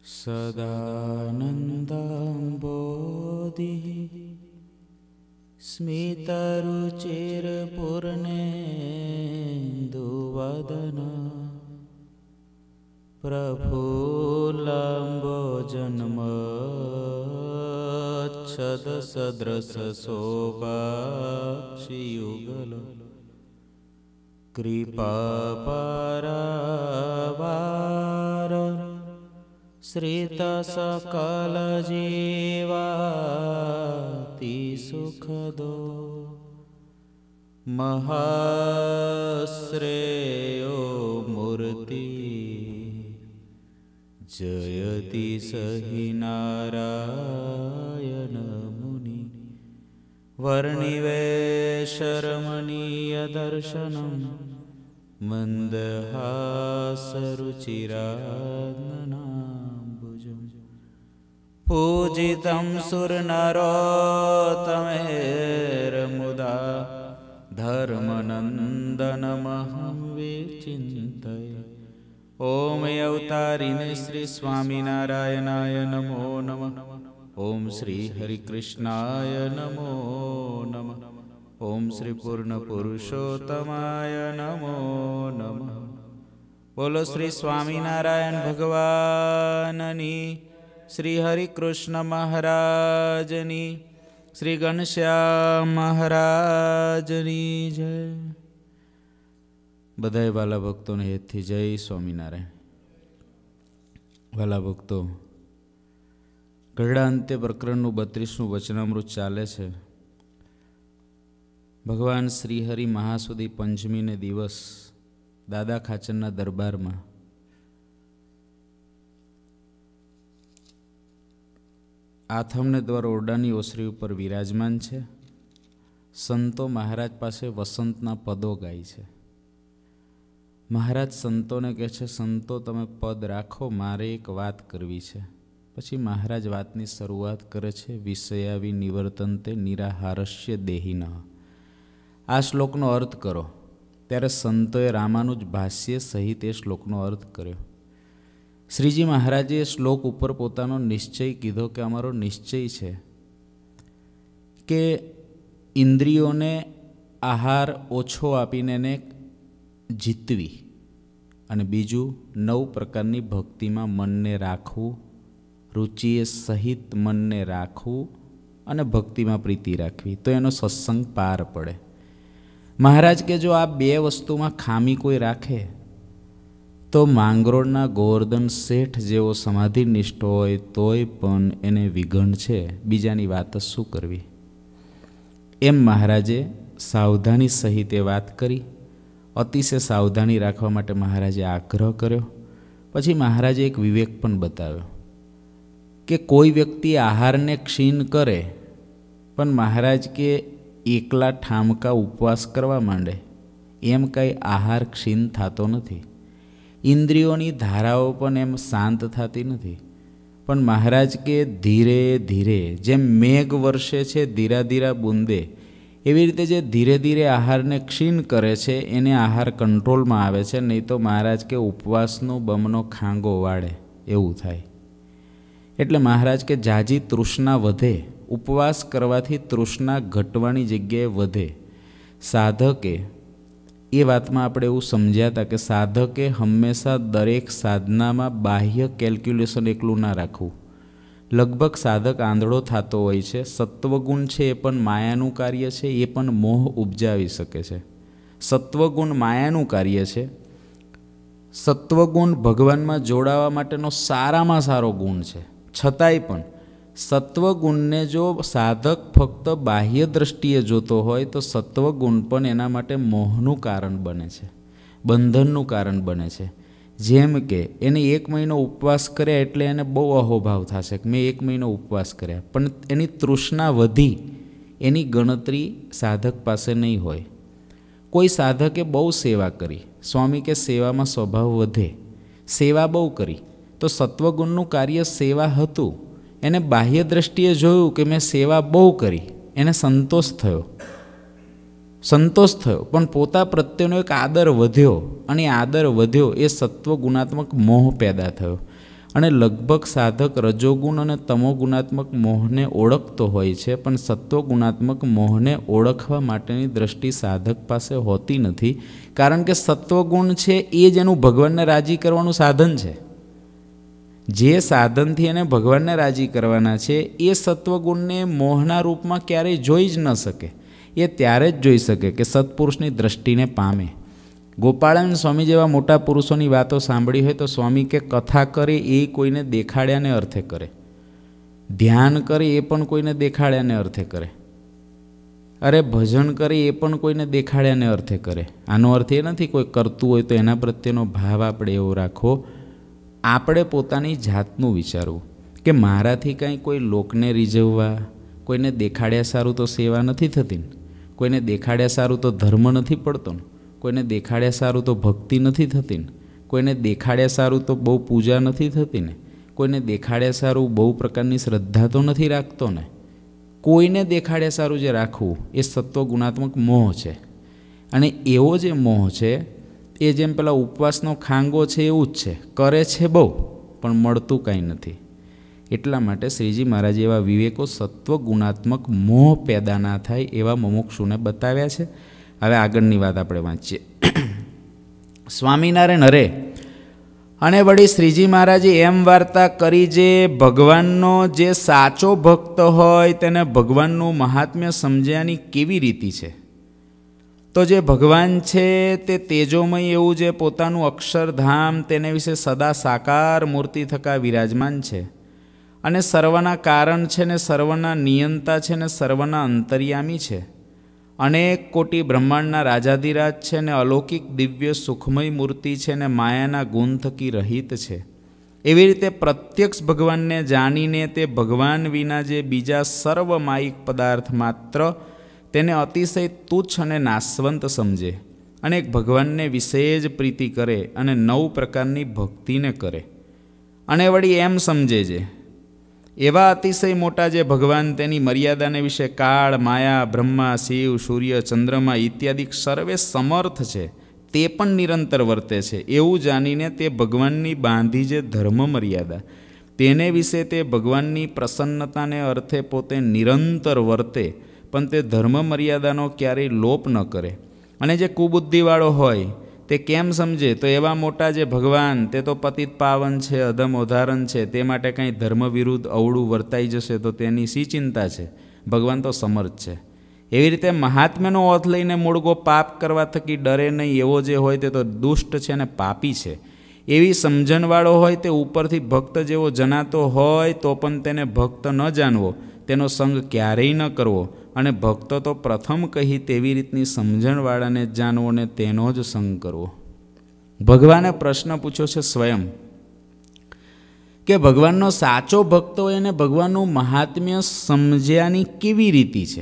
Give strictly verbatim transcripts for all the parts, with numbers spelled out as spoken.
सदानन्दम्बोधिः स्मितरुचिरपूर्णेन्दुवदना प्रफुल्लम्बोजन्मच्छदसदृशशोभाक्षियुगल कृपापारावार श्रितसकलजीवाति सुखदो महाश्रेयो मूर्ति जयति सहि नारायण मुनि वर्णिवेशरमणीयदर्शनं मन्दहासरुचिराननाम्बुजं पूजितं सुरनरोत्तमैर्मुदा धर्मनन्दनमहं विचिन्तये। ओम अवतारिणे श्री स्वामीनारायणाय नमो नमः। ओम श्री हरिकृष्णाय नमो नमः। ओम श्री पूर्ण पुरुषोत्तमाय नमो नमः। बोलो श्री स्वामीनारायण भगवाननी, श्री हरिकृष्ण महाराजनी, श्री घनश्याम महाराजनी जय। बधाई वाला भक्तों ने हेतથી જય સ્વામિનારાયણ। વાલા ભક્તો, ગરડા અંતે પ્રકરણનું બત્રીસમું વચનામૃત ચાલે છે। ભગવાન શ્રીહરિ મહાસુદી પંચમીને દિવસ દાદા ખાચરના દરબારમાં આથમને દ્વારા ઓરડાની ઓસરી ઉપર વિરાજમાન છે। સંતો મહારાજ પાસે વસંતના પદો ગાય છે। મહારાજ સંતોને કહે છે, સંતો તમે પદ રાખો, મારે એક વાત કરવી છે। પછી મહારાજ વાતની શરૂઆત કરે છે, વિષયાવી નિવર્તન્તે નિરાહારસ્ય દેહિનઃ। આ શ્લોકનો અર્થ કરો। ત્યારે સંતોએ રામાનુજ ભાષ્ય સહિત એ શ્લોકનો અર્થ કર્યો। શ્રીજી મહારાજે એ શ્લોક ઉપર પોતાનો નિશ્ચય કીધો કે અમારો નિશ્ચય છે કે ઇન્દ્રિયોને આહાર ઓછો આપીને એને જીતવી, અને બીજું નવ પ્રકારની ભક્તિમાં મનને રાખવું, રુચિએ સહિત મનને રાખવું અને ભક્તિમાં પ્રીતિ રાખવી, તો એનો સત્સંગ પાર પડે। મહારાજ કે જો આ બે વસ્તુમાં ખામી કોઈ રાખે તો માંગરોળના ગોવર્ધન શેઠ જેવો સમાધિનિષ્ઠ હોય તોય પણ એને વિઘન છે, બીજાની વાત શું કરવી। એમ મહારાજે સાવધાની સહિત એ વાત કરી। અતિશય સાવધાની રાખવા માટે મહારાજે આગ્રહ કર્યો। પછી મહારાજે એક વિવેક પણ બતાવ્યો કે કોઈ વ્યક્તિ આહારને ક્ષીણ કરે પણ મહારાજ કે એકલા ઠામકા ઉપવાસ કરવા માંડે, એમ કંઈ આહાર ક્ષીણ થતો નથી। ઇન્દ્રિયોની ધારાઓ પણ એમ શાંત થતી નથી, પણ મહારાજ કે ધીરે ધીરે જેમ મેઘ વર્ષે છે ધીરા ધીરા બુંદે, એવી રીતે જે ધીરે ધીરે આહારને ક્ષીણ કરે છે એને આહાર કંટ્રોલમાં આવે છે, નહીં તો મહારાજ કે ઉપવાસનો બમનો ખાંગો વાળે એવું થાય। એટલે મહારાજ કે જાજી તૃષ્ણા વધે, ઉપવાસ કરવાથી તૃષ્ણા ઘટવાની જગ્યાએ વધે। સાધકે એ વાતમાં આપણે એવું સમજ્યા હતા કે સાધકે હંમેશા દરેક સાધનામાં બાહ્ય કેલ્ક્યુલેશન એકલું ના રાખવું। લગભગ સાધક આંધળો થતો હોય છે। સત્વગુણ છે એ પણ માયાનું કાર્ય છે, એ પણ મોહ ઉપજાવી શકે છે। સત્વગુણ માયાનું કાર્ય છે। સત્વગુણ ભગવાનમાં જોડાવા માટેનો સારામાં સારો ગુણ છે, છતાંય પણ સત્વગુણને જો સાધક ફક્ત બાહ્ય દ્રષ્ટિએ જોતો હોય તો સત્વગુણ પણ એના માટે મોહનું કારણ બને છે, બંધનનું કારણ બને છે। જેમ કે એને એક મહિનો ઉપવાસ કર્યા એટલે એને બહુ અહોભાવ થશે કે મેં એક મહિનો ઉપવાસ કર્યા, પણ એની તૃષ્ણા વધી એની ગણતરી સાધક પાસે નહીં હોય। કોઈ સાધકે બહુ સેવા કરી, સ્વામી કે સેવામાં સ્વભાવ વધે, સેવા બહુ કરી તો સત્વગુણનું કાર્ય સેવા હતું, એને બાહ્ય દ્રષ્ટિએ જોયું કે મેં સેવા બહુ કરી, એને સંતોષ થયો સંતોષ થયો પણ પોતા પ્રત્યેનો એક આદર વધ્યો, અને આદર વધ્યો એ સત્વ ગુણાત્મક મોહ પેદા થયો, અને લગભગ સાધક રજોગુણ અને તમોગુણાત્મક મોહને ઓળખતો હોય છે, પણ સત્વગુણાત્મક મોહને ઓળખવા માટેની દ્રષ્ટિ સાધક પાસે હોતી નથી, કારણ કે સત્વગુણ છે એ જ એનું ભગવાનને રાજી કરવાનું સાધન છે. જે સાધનથી એને ભગવાનને રાજી કરવાના છે એ સત્વગુણને મોહના રૂપમાં ક્યારેય જોઈ જ ન શકે. એ ત્યારે જ જોઈ શકે કે સત્પુરુષની દ્રષ્ટિને પામે. ગોપાળાનંદ સ્વામી જેવા મોટા પુરુષોની વાતો સાંભળી હોય તો સ્વામી કે કથા કરે એ કોઈને દેખાડ્યાને અર્થે કરે, ધ્યાન કરે એ પણ કોઈને દેખાડ્યાને અર્થે કરે, અરે ભજન કરે એ પણ કોઈને દેખાડ્યાને અર્થે કરે. આનો અર્થ એ નથી કોઈ કરતું હોય તો એના પ્રત્યેનો ભાવ આપણે એવો રાખવો. આપણે પોતાની જાતનું વિચારવું કે મારાથી કાંઈ કોઈ લોકને રીઝવવા, કોઈને દેખાડ્યા સારું તો સેવા નથી થતી, કોઈને દેખાડ્યા સારું તો ધર્મ નથી પડતો, કોઈને દેખાડ્યા સારું તો ભક્તિ નથી થતી, કોઈને દેખાડ્યા સારું તો બહુ પૂજા નથી થતી ને, કોઈને દેખાડ્યા સારું બહુ પ્રકારની શ્રદ્ધા તો નથી રાખતો ને. કોઈને દેખાડ્યા સારું જે રાખવું એ સત્વ ગુણાત્મક મોહ છે. અને એવો જે મોહ છે એ જેમ પેલા ઉપવાસનો ખાંગો છે એવું જ છે, કરે છે બહુ પણ મળતું કાંઈ નથી. એટલા માટે શ્રીજી મહારાજ એવા વિવેકો સત્વ ગુણાત્મક મોહ પેદા ના થાય એવા મુમુક્ષુને બતાવ્યા છે. હવે આગળની વાત આપણે વાંચીએ. સ્વામિનારાયણ હરે અને વળી શ્રીજી મહારાજે એમ વાર્તા કરી જે ભગવાનનો જે સાચો ભક્ત હોય તેને ભગવાનનું મહાત્મ્ય સમજ્યાની કેવી રીતિ છે. તો જે ભગવાન છે તે તેજોમય એવું જે પોતાનું અક્ષરધામ તેને વિશે સદા સાકાર મૂર્તિ થકા વિરાજમાન છે અને સર્વના કારણ છે ને સર્વના નિયંતા છે ને સર્વના અંતર્યામી છે. અનેક કોટી બ્રહ્માંડના રાજાધિરાજ છે ને અલૌકિક દિવ્ય સુખમય મૂર્તિ છે ને માયાના ગુણ થકી રહિત છે. એવી રીતે પ્રત્યક્ષ ભગવાનને જાણીને તે ભગવાન વિના જે બીજા સર્વમાયિક પદાર્થ માત્ર તેને અતિશય તુચ્છ અને નાશવંત સમજે અને ભગવાનને વિશેષ પ્રીતિ કરે અને નવ પ્રકારની ભક્તિને કરે અને વળી એમ સમજે છે એવા અતિશય મોટા જે ભગવાન તેની મર્યાદાને વિશે કાળ, માયા, બ્રહ્મા, શિવ, સૂર્ય, ચંદ્રમા ઇત્યાદિ સર્વે સમર્થ છે તે પણ નિરંતર વર્તે છે એવું જાણીને તે ભગવાનની બાંધી જે ધર્મ મર્યાદા તેને વિશે તે ભગવાનની પ્રસન્નતાને અર્થે પોતે નિરંતર વર્તે પણ તે ધર્મ મર્યાદાનો ક્યારેય લોપ ન કરે. અને જે કુબુદ્ધિવાળો હોય તે કેમ સમજે તો એવા મોટા જે ભગવાન તે તો પતિત પાવન છે, અધમ ઉદાહરણ છે, તે માટે કંઈ ધર્મ વિરુદ્ધ અવળું વર્તાઈ જશે તો તેની શી ચિંતા છે, ભગવાન તો સમર્થ છે. એવી રીતે મહાત્મ્યનો ઓથ લઈને મૂળગો પાપ કરવા થકી ડરે નહીં એવો જે હોય તે તો દુષ્ટ છે અને પાપી છે. એવી સમજણવાળો હોય તે ઉપરથી ભક્ત જેવો જણાતો હોય તો પણ તેને ભક્ત ન જાણવો, તેનો સંગ ક્યારેય ન કરવો અને ભક્ત તો પ્રથમ કહી તેવી રીતની સમજણવાળાને જ જાણવો ને તેનો જ સંગ કરવો. ભગવાને પ્રશ્ન પૂછ્યો છે સ્વયં કે ભગવાનનો સાચો ભક્ત હોય અને ભગવાનનું મહાત્મ્ય સમજ્યાની કેવી રીતિ છે.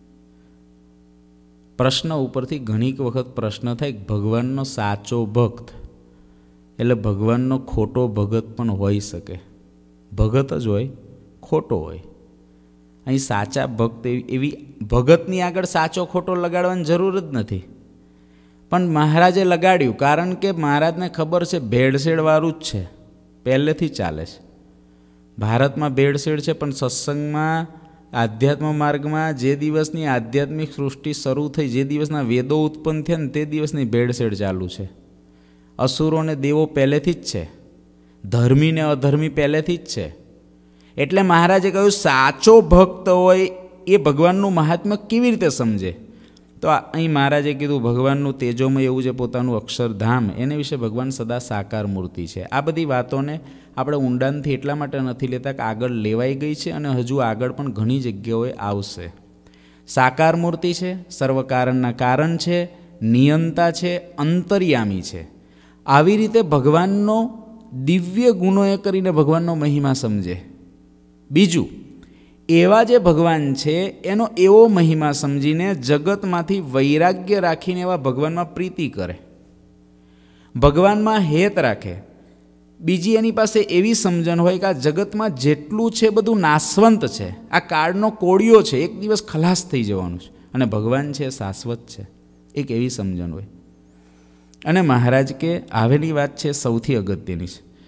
પ્રશ્ન ઉપરથી ઘણી વખત પ્રશ્ન થાય ભગવાનનો સાચો ભક્ત એટલે ભગવાનનો ખોટો ભગત પણ હોઈ શકે. ભગત જ હોય, ખોટો હોય. અહીં સાચા ભક્ત એવી ભગતની આગળ સાચો ખોટો લગાડવાની જરૂર જ નથી, પણ મહારાજે લગાડ્યું કારણ કે મહારાજને ખબર છે ભેળસેળવાળું જ છે, પહેલેથી ચાલે છે. ભારતમાં ભેળસેળ છે પણ સત્સંગમાં આધ્યાત્મ માર્ગમાં જે દિવસની આધ્યાત્મિક સૃષ્ટિ શરૂ થઈ, જે દિવસના વેદો ઉત્પન્ન થયા ને તે દિવસની ભેળસેળ ચાલુ છે. અસુરો ને દેવો પહેલેથી જ છે, ધર્મી ને અધર્મી પહેલેથી જ છે. એટલે મહારાજે કહ્યું સાચો ભક્ત હોય એ ભગવાનનું મહાત્મ્ય કેવી રીતે સમજે. તો અહીં મહારાજે કીધું ભગવાનનું તેજોમય એવું છે પોતાનું અક્ષરધામ એને વિશે ભગવાન સદા સાકાર મૂર્તિ છે. આ બધી વાતોને આપણે ઊંડાણથી એટલા માટે નથી લેતા કે આગળ લેવાઈ ગઈ છે અને હજુ આગળ પણ ઘણી જગ્યાઓએ આવશે. સાકાર મૂર્તિ છે, સર્વ કારણના કારણ છે, નિયંતા છે, અંતર્યામી છે. આવી રીતે ભગવાનનો દિવ્ય ગુણોએ કરીને ભગવાનનો મહિમા સમજે. બીજું, એવા જે ભગવાન છે એનો એવો મહિમા સમજીને જગતમાંથી વૈરાગ્ય રાખીને એવા ભગવાનમાં પ્રીતિ કરે, ભગવાનમાં હેત રાખે. બીજી એની પાસે એવી સમજણ હોય કે આ જગતમાં જેટલું છે બધું નાશવંત છે, આ કાળનો કોળિયો છે, એક દિવસ ખલાસ થઈ જવાનું છે અને ભગવાન છે શાશ્વત છે, એક એવી સમજણ હોય. અને મહારાજ કે આવેલી વાત છે સૌથી અગત્યની છે.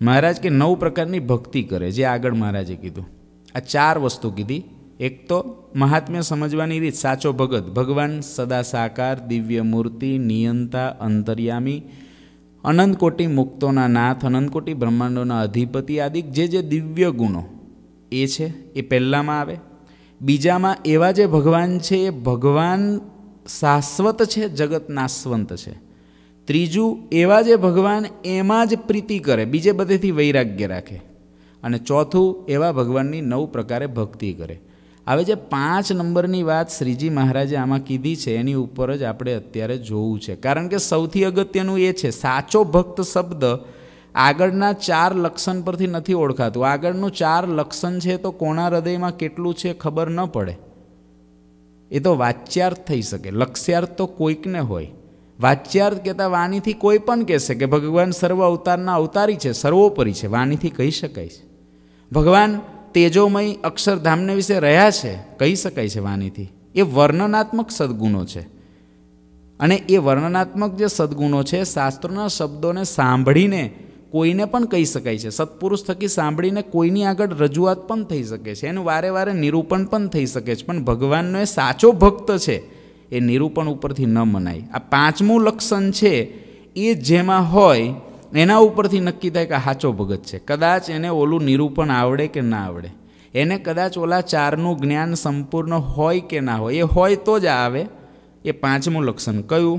મહારાજ કે નવ પ્રકારની ભક્તિ કરે, જે આગળ મહારાજે કીધું. આ ચાર વસ્તુ કીધી. એક તો મહાત્મ્ય સમજવાની રીત, સાચો ભગત, ભગવાન સદા સાકાર, દિવ્ય મૂર્તિ, નિયંતા, અંતર્યામી, અનંત કોટી મુક્તોના નાથ, અનંત કોટી બ્રહ્માંડોના અધિપતિ આદિ જે જે દિવ્ય ગુણો એ છે, એ પહેલાંમાં આવે. બીજામાં એવા જે ભગવાન છે એ ભગવાન શાશ્વત છે, જગત નાશવંત છે. ત્રીજું, એવા જે ભગવાન એમાં જ પ્રીતિ કરે, બીજે બધેથી વૈરાગ્ય રાખે. અને ચોથું, એવા ભગવાનની નવ પ્રકારે ભક્તિ કરે. હવે જે પાંચ નંબરની વાત શ્રીજી મહારાજે આમાં કીધી છે એની ઉપર જ આપણે અત્યારે જોવું છે. કારણ કે સૌથી અગત્યનું એ છે, સાચો ભક્ત શબ્દ આગળના ચાર લક્ષણ પરથી નથી ઓળખાતું. આગળનું ચાર લક્ષણ છે તો કોના હૃદયમાં કેટલું છે ખબર ન પડે. એ તો વાચ્યાર્થ થઈ શકે, લક્ષ્યાર્થ તો કોઈકને હોય. વાચ્યાર્થ કહેતા વાણીથી કોઈ પણ કહેશે કે ભગવાન સર્વ અવતારના અવતારી છે, સર્વોપરી છે, વાણીથી કહી શકાય છે. ભગવાન તેજોમય અક્ષરધામને વિશે રહ્યા છે, કહી શકાય છે વાણીથી. એ વર્ણનાત્મક સદગુણો છે. અને એ વર્ણનાત્મક જે સદગુણો છે શાસ્ત્રોના શબ્દોને સાંભળીને કોઈને પણ કહી શકાય છે. સત્પુરુષ થકી સાંભળીને કોઈની આગળ રજૂઆત પણ થઈ શકે છે, એનું વારે વારે નિરૂપણ પણ થઈ શકે છે. પણ ભગવાનનો એ સાચો ભક્ત છે એ નિરૂપણ ઉપરથી ન મનાય. આ પાંચમું લક્ષણ છે એ જેમાં હોય એના ઉપરથી નક્કી થાય કે સાચો ભગત છે. કદાચ એને ઓલું નિરૂપણ આવડે કે ના આવડે, એને કદાચ ઓલા ચારનું જ્ઞાન સંપૂર્ણ હોય કે ના હોય, એ હોય તો જ આવે એ પાંચમું લક્ષણ. કયું?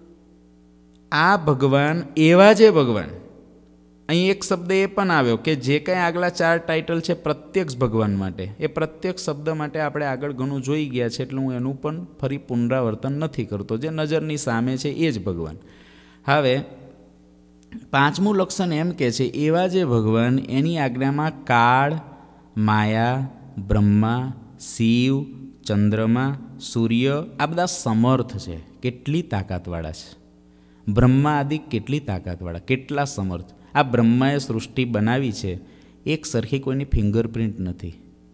આ ભગવાન એવા જે ભગવાન. અહીં એક શબ્દ એ પણ આવ્યો કે જે કંઈ આગલા ચાર ટાઇટલ છે પ્રત્યક્ષ ભગવાન માટે, એ પ્રત્યક્ષ શબ્દ માટે આપણે આગળ ઘણું જોઈ ગયા છે, એટલે હું એનું પણ ફરી પુનરાવર્તન નથી કરતો. જે નજરની સામે છે એ જ ભગવાન. હવે પાંચમું લક્ષણ એમ કે છે, એવા જે ભગવાન એની આજ્ઞામાં કાળ, માયા, બ્રહ્મા, શિવ, ચંદ્રમા, સૂર્ય આ બધા સમર્થ છે. કેટલી તાકાતવાળા છે બ્રહ્મા આદિ, કેટલી તાકાતવાળા, કેટલા સમર્થ. આ બ્રહ્માએ સૃષ્ટિ બનાવી છે, એક સરખી કોઈની ફિંગરપ્રિન્ટ નથી.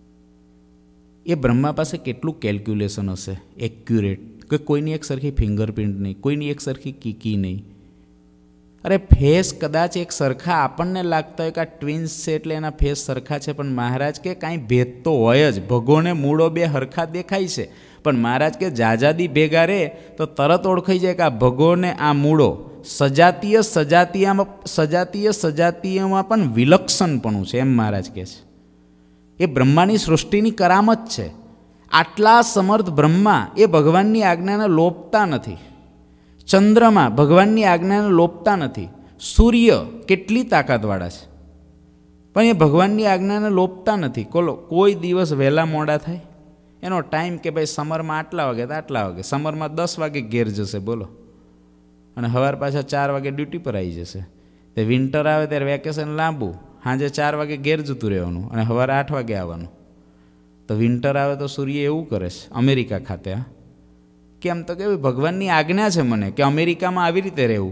એ બ્રહ્મા પાસે કેટલું કેલ્ક્યુલેશન હશે, એક્યુરેટ, કે કોઈની એક સરખી ફિંગરપ્રિન્ટ નહીં, કોઈની એક સરખી કીકી નહીં. અરે ફેસ કદાચ એક સરખા આપણને લાગતા હોય કે આ ટ્વિન્સ છે એટલે એના ફેસ સરખા છે, પણ મહારાજ કે કાંઈ ભેદ તો હોય જ. ભગોને મૂળો બે હરખા દેખાય છે, પણ મહારાજ કે જાજાદી ભેગા રહે તો તરત ઓળખાઈ જાય કે આ ભગોને આ મૂળો સજાતીય સજાતીયમાં સજાતીય સજાતીયમાં પણ વિલક્ષણપણું છે, એમ મહારાજ કહે છે. એ બ્રહ્માની સૃષ્ટિની કરામત છે. આટલા સમર્થ બ્રહ્મા એ ભગવાનની આજ્ઞાને લોપતા નથી. ચંદ્રમાં ભગવાનની આજ્ઞાને લોપતા નથી. સૂર્ય કેટલી તાકાતવાળા છે, પણ એ ભગવાનની આજ્ઞાને લોપતા નથી. કોલો કોઈ દિવસ વહેલા મોડા થાય, એનો ટાઈમ કે ભાઈ સમરમાં આટલા વાગે તો આટલા વાગે, સમરમાં દસ વાગે ઘેર જશે બોલો, અને સવાર પાછા ચાર વાગે ડ્યુટી પર આવી જશે. તે વિન્ટર આવે ત્યારે વેકેશન લાંબુ, સાંજે ચાર વાગે ઘેર જતું રહેવાનું અને સવારે આઠ વાગે આવવાનું. તો વિન્ટર આવે તો સૂર્ય એવું કરે છે અમેરિકા ખાતે. હા કેમ? તો કે ભગવાનની આજ્ઞા છે મને કે અમેરિકામાં આવી રીતે રહેવું.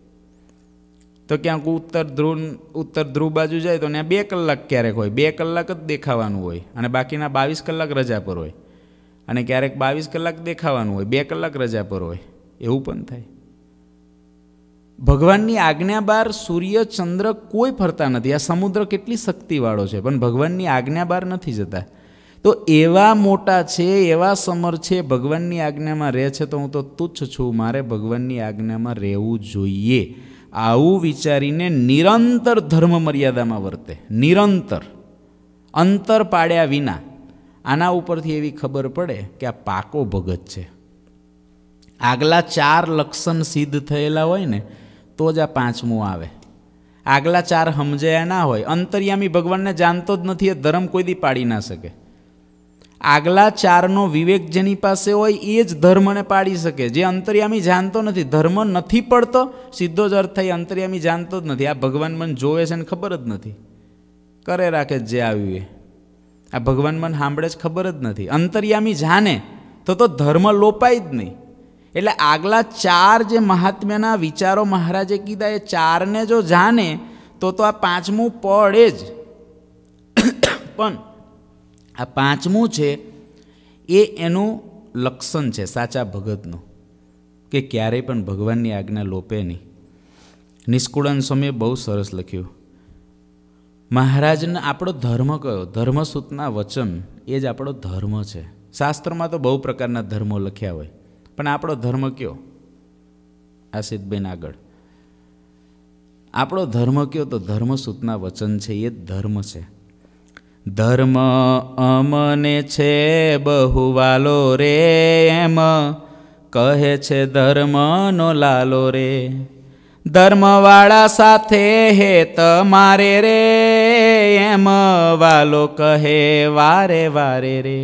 તો ક્યાંક ઉત્તર ધ્રુવ ઉત્તર ધ્રુવ બાજુ જાય તો ત્યાં બે કલાક ક્યારેક હોય, બે કલાક જ દેખાવાનું હોય, અને બાકીના બાવીસ કલાક રજા પર હોય. અને ક્યારેક બાવીસ કલાક દેખાવાનું હોય, બે કલાક રજા પર હોય, એવું પણ થાય. ભગવાનની આજ્ઞા બહાર સૂર્ય ચંદ્ર કોઈ ફરતા નથી. આ સમુદ્ર કેટલી શક્તિવાળો છે, પણ ભગવાનની આજ્ઞા બહાર નથી જતા. તો એવા મોટા છે, એવા સમર છે, ભગવાનની આજ્ઞામાં રહે છે, તો હું તો તુચ્છ છું, મારે ભગવાનની આજ્ઞામાં રહેવું જોઈએ. આવું વિચારીને નિરંતર ધર્મ મર્યાદામાં વર્તે, નિરંતર, અંતર પાડ્યા વિના. આના ઉપરથી એવી ખબર પડે કે આ પાકો ભગત છે. આગલા ચાર લક્ષણ સિદ્ધ થયેલા હોય ને તો જ આ પાંચમું આવે. આગલા ચાર સમજાયા ના હોય, અંતર્યામી ભગવાનને જાણતો જ નથી, એ ધર્મ કોઈ દી પાડી ના શકે. આગલા ચારનો વિવેક જેની પાસે હોય એ જ ધર્મને પાડી શકે. જે અંતર્યામી જાણતો નથી, ધર્મ નથી પડતો, સીધો જ અર્થ થાય અંતર્યામી જાણતો જ નથી. આ ભગવાન મને જોવે છે ને ખબર જ નથી, કરે રાખે જે આવ્યું એ. આ ભગવાન મને સાંભળે જ ખબર જ નથી. અંતર્યામી જાણે તો તો ધર્મ લોપાય જ નહીં. એટલે આગલા ચાર જે મહાત્મ્યના વિચારો મહારાજે કીધા એ ચારને જો જાણે તો તો આ પાંચમું પડે જ. પણ આ પાંચમું છે એ એનું લક્ષણ છે સાચા ભગતનું, કે ક્યારેય પણ ભગવાનની આજ્ઞા લોપે નહીં. નિષ્કુળાન સ્વામીએ બહુ સરસ લખ્યું મહારાજને આપણો ધર્મ કયો? ધર્મસૂતના વચન એ જ આપણો ધર્મ છે. શાસ્ત્રમાં તો બહુ પ્રકારના ધર્મો લખ્યા હોય, પણ આપણો ધર્મ કયો? આશિતબેન આગળ. આપણો ધર્મ કયો? તો ધર્મસૂતના વચન છે, એ જ ધર્મ છે. ધર્મ અમને છે બહુ વાલો રે, એમ કહે છે ધર્મનો લાલો રે. ધર્મવાળા સાથે હે તમારે રે, એમ વાલો કહે વારે વારે રે.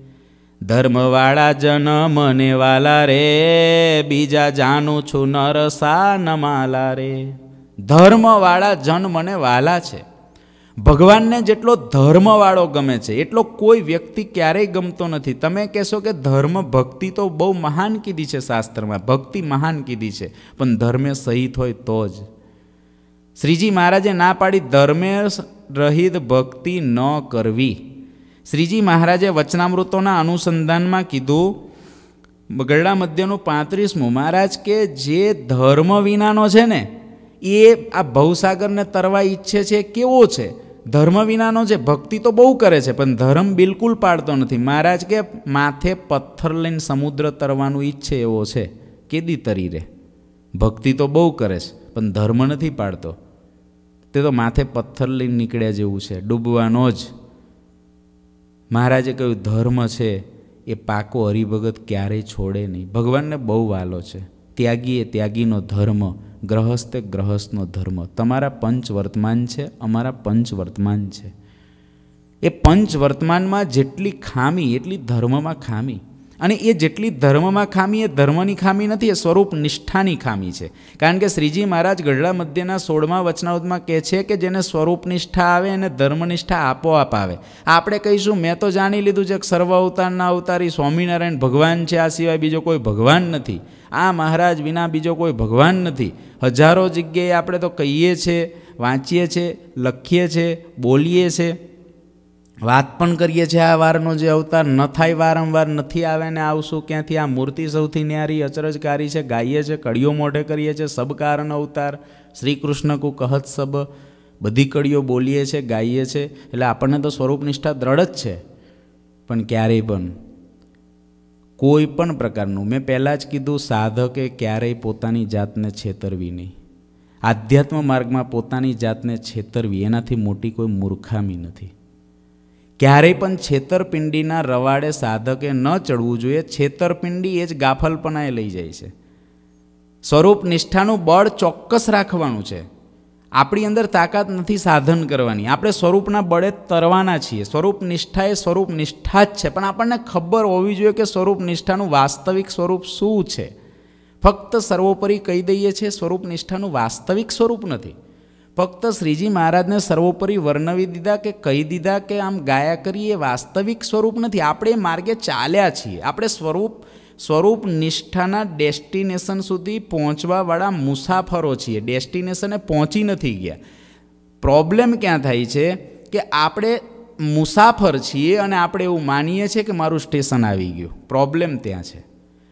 ધર્મવાળા જન મને વાલા રે, બીજા જાણું છું નરસા નમાલા રે. ધર્મવાળા જન મને વાલા છે. ભગવાનને જેટલો ધર્મવાળો ગમે છે એટલો કોઈ વ્યક્તિ ક્યારેય ગમતો નથી. તમે કહેશો કે ધર્મ ભક્તિ તો બહુ મહાન કીધી છે શાસ્ત્રમાં, ભક્તિ મહાન કીધી છે, પણ ધર્મે સહિત હોય તો જ. શ્રીજી મહારાજે ના પાડી ધર્મે રહિત ભક્તિ ન કરવી. શ્રીજી મહારાજે વચનામૃતોના અનુસંધાનમાં કીધું, ગરડા મધ્યનું પાંત્રીસમું, મહારાજ કે જે ધર્મ વિનાનો છે ને એ આ ભવસાગરને તરવા ઈચ્છે છે, કેવો છે? ધર્મ વિનાનો છે. ભક્તિ તો બહુ કરે છે પણ ધર્મ બિલકુલ પાડતો નથી. મહારાજ કે માથે પથ્થર લઈને સમુદ્ર તરવાનું ઈચ્છે એવો છે, કેદી તરી રે. ભક્તિ તો બહુ કરે છે પણ ધર્મ નથી પાડતો. તે તો માથે પથ્થર લઈને નીકળ્યા જેવું છે, ડૂબવાનો જ. મહારાજે કહ્યું ધર્મ છે એ પાકો હરિભગત ક્યારેય છોડે નહીં. ભગવાનને બહુ વાલો છે. ત્યાગીએ ત્યાગીનો ધર્મ, ગ્રહસ્થે ગ્રહસ્થનો ધર્મ. તમારા પંચ વર્તમાન છે, અમારા પંચ વર્તમાન છે. એ પંચ વર્તમાનમાં જેટલી ખામી એટલી ધર્મમાં ખામી. અને એ જેટલી ધર્મમાં ખામી એ ધર્મની ખામી નથી, એ સ્વરૂપ નિષ્ઠાની ખામી છે. કારણ કે શ્રીજી મહારાજ ગઢડા મધ્યના સોળમા વચનાવતમાં કહે છે કે જેને સ્વરૂપ નિષ્ઠા આવે એને ધર્મનિષ્ઠા આપોઆપ આવે. આપણે કહીશું મેં તો જાણી લીધું છે કે સર્વ અવતારના અવતારી સ્વામિનારાયણ ભગવાન છે, આ સિવાય બીજો કોઈ ભગવાન નથી, આ મહારાજ વિના બીજો કોઈ ભગવાન નથી. હજારો જગ્યાએ આપણે તો કહીએ છીએ, વાંચીએ છીએ, લખીએ છીએ, બોલીએ છીએ, વાત પણ કરીએ છીએ. આ વારનો જે અવતાર ન થાય વારંવાર, નથી આવે ને આવશું ક્યાંથી, આ મૂર્તિ સૌથી ન્યારી અચરજકારી છે, ગાઈએ છીએ, કડીઓ મોઢે કરીએ છીએ. સબ કારણ અવતાર શ્રી કૃષ્ણ કુ કહત સબ, બધી કડીઓ બોલીએ છીએ, ગાઈએ છીએ. એટલે આપણને તો સ્વરૂપ નિષ્ઠા દ્રઢ જ છે. પણ ક્યારેય પણ કોઈ પણ પ્રકારનું, મેં પહેલાં જ કીધું, સાધકે ક્યારેય પોતાની જાતને છેતરવી નહીં. આધ્યાત્મ માર્ગમાં પોતાની જાતને છેતરવી એનાથી મોટી કોઈ મૂર્ખામી નથી. ક્યારેય પણ છેતરપિંડીના રવાડે સાધકે ન ચડવું જોઈએ. છેતરપિંડી એ જ ગાફલપણાએ લઈ જાય છે. સ્વરૂપ નિષ્ઠાનું બળ ચોક્કસ રાખવાનું છે. આપણી અંદર તાકાત નથી સાધન કરવાની, આપણે સ્વરૂપના બળે તરવાના છીએ. સ્વરૂપ નિષ્ઠા એ સ્વરૂપ નિષ્ઠા જ છે, પણ આપણને ખબર હોવી જોઈએ કે સ્વરૂપ નિષ્ઠાનું વાસ્તવિક સ્વરૂપ શું છે. ફક્ત સર્વોપરી કહી દઈએ છીએ, સ્વરૂપ નિષ્ઠાનું વાસ્તવિક સ્વરૂપ નથી. ફક્ત શ્રીજી મહારાજને સર્વોપરી વર્ણવી દીધા કે કહી દીધા કે આમ ગાયા કરીએ, વાસ્તવિક સ્વરૂપ નથી. આપણે એ માર્ગે ચાલ્યા છીએ. આપણે સ્વરૂપ સ્વરૂપ નિષ્ઠાના ડેસ્ટિનેશન સુધી પહોંચવાવાળા મુસાફરો છીએ. ડેસ્ટિનેશને પહોંચી નથી ગયા. પ્રોબ્લેમ ક્યાં થાય છે કે આપણે મુસાફર છીએ અને આપણે એવું માનીએ છીએ કે મારું સ્ટેશન આવી ગયું. પ્રોબ્લેમ ત્યાં છે.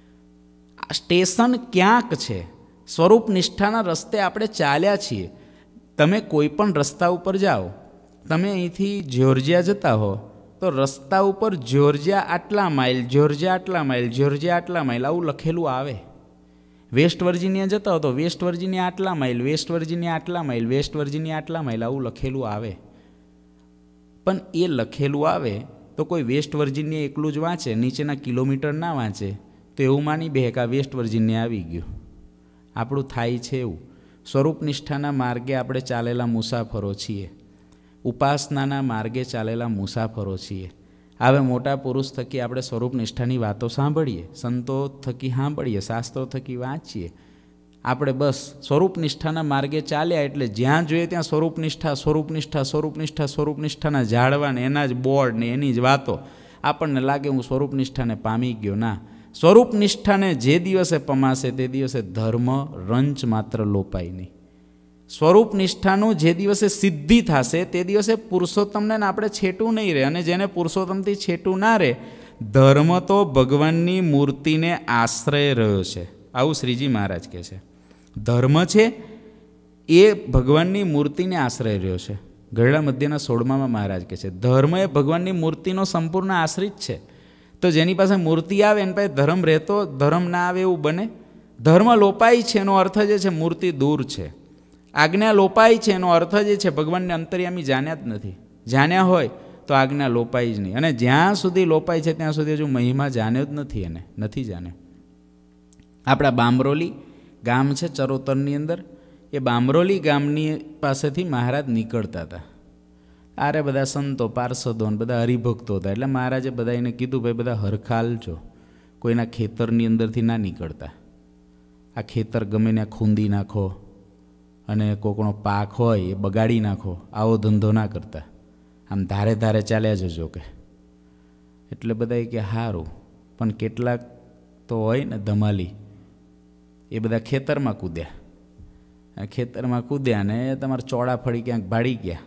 સ્ટેશન ક્યાંક છે. સ્વરૂપ નિષ્ઠાના રસ્તે આપણે ચાલ્યા છીએ. તમે કોઈ પણ રસ્તા ઉપર જાઓ, તમે અહીંથી જ્યોર્જિયા જતા હો તો રસ્તા ઉપર જ્યોર્જિયા આટલા માઇલ, જ્યોર્જિયા આટલા માઇલ, જ્યોર્જિયા આટલા માઇલ આવું લખેલું આવે. વેસ્ટ વર્જિનિયા જતા હો તો વેસ્ટ વર્જિનિયા આટલા માઇલ, વેસ્ટ વર્જિનિયા આટલા માઇલ, વેસ્ટ વર્જિનિયા આટલા માઇલ આવું લખેલું આવે. પણ એ લખેલું આવે તો કોઈ વેસ્ટ વર્જિનિયા એકલું જ વાંચે, નીચેના કિલોમીટર ના વાંચે તો એવું માની બે કે આ વેસ્ટ વર્જિનિયા આવી ગયું. આપણું થાય છે એવું. સ્વરૂપ નિષ્ઠાના માર્ગે આપણે ચાલેલા મુસાફરો છીએ. ઉપાસનાના માર્ગે ચાલેલા મુસાફરો છીએ. હવે મોટા પુરુષ થકી આપણે સ્વરૂપ નિષ્ઠાની વાતો સાંભળીએ, સંતો થકી સાંભળીએ, શાસ્ત્રો થકી વાંચીએ. આપણે બસ સ્વરૂપ નિષ્ઠાના માર્ગે ચાલ્યા એટલે જ્યાં જોઈએ ત્યાં સ્વરૂપ નિષ્ઠા, સ્વરૂપ નિષ્ઠા, સ્વરૂપ નિષ્ઠા, સ્વરૂપ નિષ્ઠાના ઝાડવાને એના જ બોર્ડ ને એની જ વાતો. આપણને લાગે હું સ્વરૂપ નિષ્ઠાને પામી ગયો. ના, સ્વરૂપ નિષ્ઠાને જે દિવસે પમાશે તે દિવસે ધર્મ રંચ માત્ર લોપાય નહીં. સ્વરૂપ નિષ્ઠાનું જે દિવસે સિદ્ધિ થશે તે દિવસે પુરુષોત્તમને આપણે છેટું નહીં રહે. અને જેને પુરુષોત્તમથી છેટું ના રહે, ધર્મ તો ભગવાનની મૂર્તિને આશ્રય રહ્યો છે. આવું શ્રીજી મહારાજ કહે છે. ધર્મ છે એ ભગવાનની મૂર્તિને આશ્રય રહ્યો છે. ગરડા મધ્યના સોળમામાં મહારાજ કહે છે ધર્મ એ ભગવાનની મૂર્તિનો સંપૂર્ણ આશ્રિત છે. તો જેની પાસે મૂર્તિ આવે એની પાસે ધર્મ રહેતો, ધર્મ ના આવે એવું બને? ધર્મ લોપાય છે એનો અર્થ જે છે મૂર્તિ દૂર છે. આજ્ઞા લોપાય છે એનો અર્થ જે છે ભગવાનને અંતર્યામી જાણ્યા જ નથી. જાણ્યા હોય તો આજ્ઞા લોપાય જ નહીં. અને જ્યાં સુધી લોપાય છે ત્યાં સુધી હજુ મહિમા જાણ્યો જ નથી, એને નથી જાણ્યો. આપણા બામરોલી ગામ છે ચરોતરની અંદર, એ બામરોલી ગામની પાસેથી મહારાજ નીકળતા હતા. આરે બધા સંતો પાર્ષદો બધા હરિભક્તો હતા. એટલે મહારાજે બધા એને કીધું ભાઈ બધા હરખાલ છો, કોઈના ખેતરની અંદરથી ના નીકળતા. આ ખેતર ગમે ત્યાં ખૂંદી નાખો અને કોકનો પાક હોય એ બગાડી નાખો, આવો ધંધો ના કરતા, આમ ધારે ધારે ચાલ્યા જજો કે. એટલે બધા કે સારું. પણ કેટલાક તો હોય ને ધમાલી, એ બધા ખેતરમાં કૂદ્યા. ખેતરમાં કૂદ્યા ને તમારે ચોળાફળી ક્યાંક ભાડી ગયા,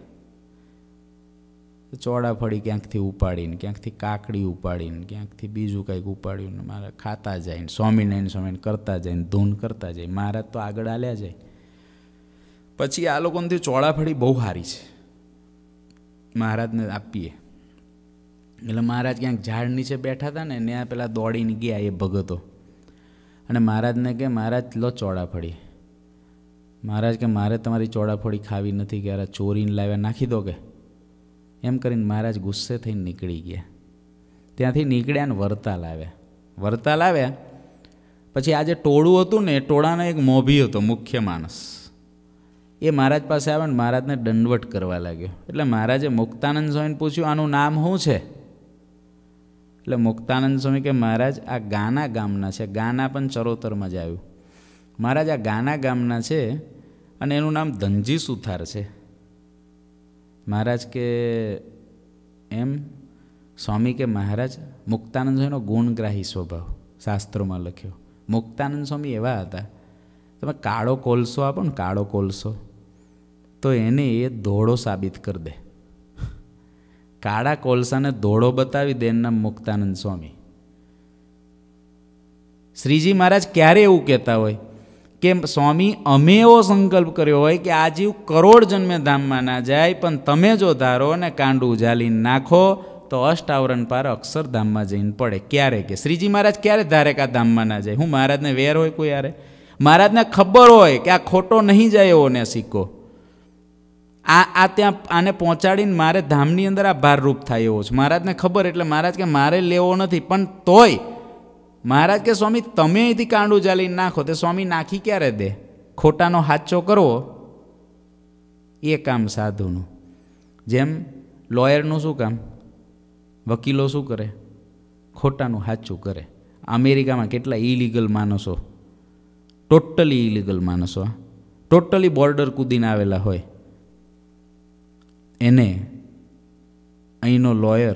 ચોળાફળી ક્યાંકથી ઉપાડીને, ક્યાંકથી કાકડી ઉપાડીને, ક્યાંકથી બીજું કંઈક ઉપાડ્યું ને મારે ખાતા જાય ને સ્વામિનારાયણ સ્વામિનારાયણ કરતા જાય ને ધૂન કરતા જાય. મહારાજ તો આગળ હાલ્યા જાય. પછી આ લોકોથી ચોળાફળી બહુ સારી છે, મહારાજને આપીએ. એટલે મહારાજ ક્યાંક ઝાડ નીચે બેઠા હતા ને ત્યાં પેલા દોડીને ગયા એ ભગતો, અને મહારાજને કે મહારાજ લો ચોળાફળી. મહારાજ કે મારે તમારી ચોળાફળી ખાવી નથી, કે યાર ચોરીને લાવ્યા નાખી દો કે. એમ કરીને મહારાજ ગુસ્સે થઈને નીકળી ગયા. ત્યાંથી નીકળ્યા ને વરતાલ આવ્યા. વરતાલ આવ્યા પછી આ જે ટોળું હતું ને એ ટોળાનો એક મોભી હતો, મુખ્ય માણસ. એ મહારાજ પાસે આવે ને મહારાજને દંડવટ કરવા લાગ્યો. એટલે મહારાજે મુક્તાનંદ સ્વામીને પૂછ્યું આનું નામ શું છે? એટલે મુક્તાનંદ સ્વામી કે મહારાજ આ ગાના ગામના છે. ગાના પણ ચરોતરમાં જ આવ્યું. મહારાજ આ ગાના ગામના છે અને એનું નામ ધનજી સુથાર છે. મહારાજ કે એમ? સ્વામી કે મહારાજ મુક્તાનંદ સ્વામીનો ગુણગ્રાહી સ્વભાવ શાસ્ત્રોમાં લખ્યો. મુક્તાનંદ સ્વામી એવા હતા, તમે કાળો કોલસો આપો ને, કાળો કોલસો, તો એને એ ધોળો સાબિત કરી દે. કાળા કોલસાને ધોળો બતાવી દે, એનું નામ મુક્તાનંદ સ્વામી. શ્રીજી મહારાજ ક્યારે એવું કહેતા હોય કે સ્વામી અમે એવો સંકલ્પ કર્યો હોય કે આ જીવ કરોડ જન્મે ધામમાં ના જાય, પણ તમે જો ધારો ને કાંડું જાલીને નાખો તો અષ્ટાવરણ પાર અક્ષરધામમાં જઈને પડે. ક્યારે કે શ્રીજી મહારાજ ક્યારે ધારે કે આ ધામમાં ના જાય? હું મહારાજને વેર હોય કોઈ યારે? મહારાજને ખબર હોય કે આ ખોટો નહીં જાય એવો ને સિક્કો, આ આ ત્યાં આને પહોંચાડીને મારે ધામની અંદર આ ભારરૂપ થાય એવો છે. મહારાજને ખબર. એટલે મહારાજ કે મારે લેવો નથી. પણ તોય મહારાજ કે સ્વામી તમે અહીંથી કાંડું જાલીને નાખો, તે સ્વામી નાખી ક્યારે દે? ખોટાનો હાચો કરવો એ કામ સાધુનું. જેમ લોયરનું શું કામ? વકીલો શું કરે? ખોટાનું હાચું કરે. અમેરિકામાં કેટલા ઇલીગલ માણસો, ટોટલી ઇલીગલ માણસો, ટોટલી બોર્ડર કૂદીને આવેલા હોય, એને અહીંનો લોયર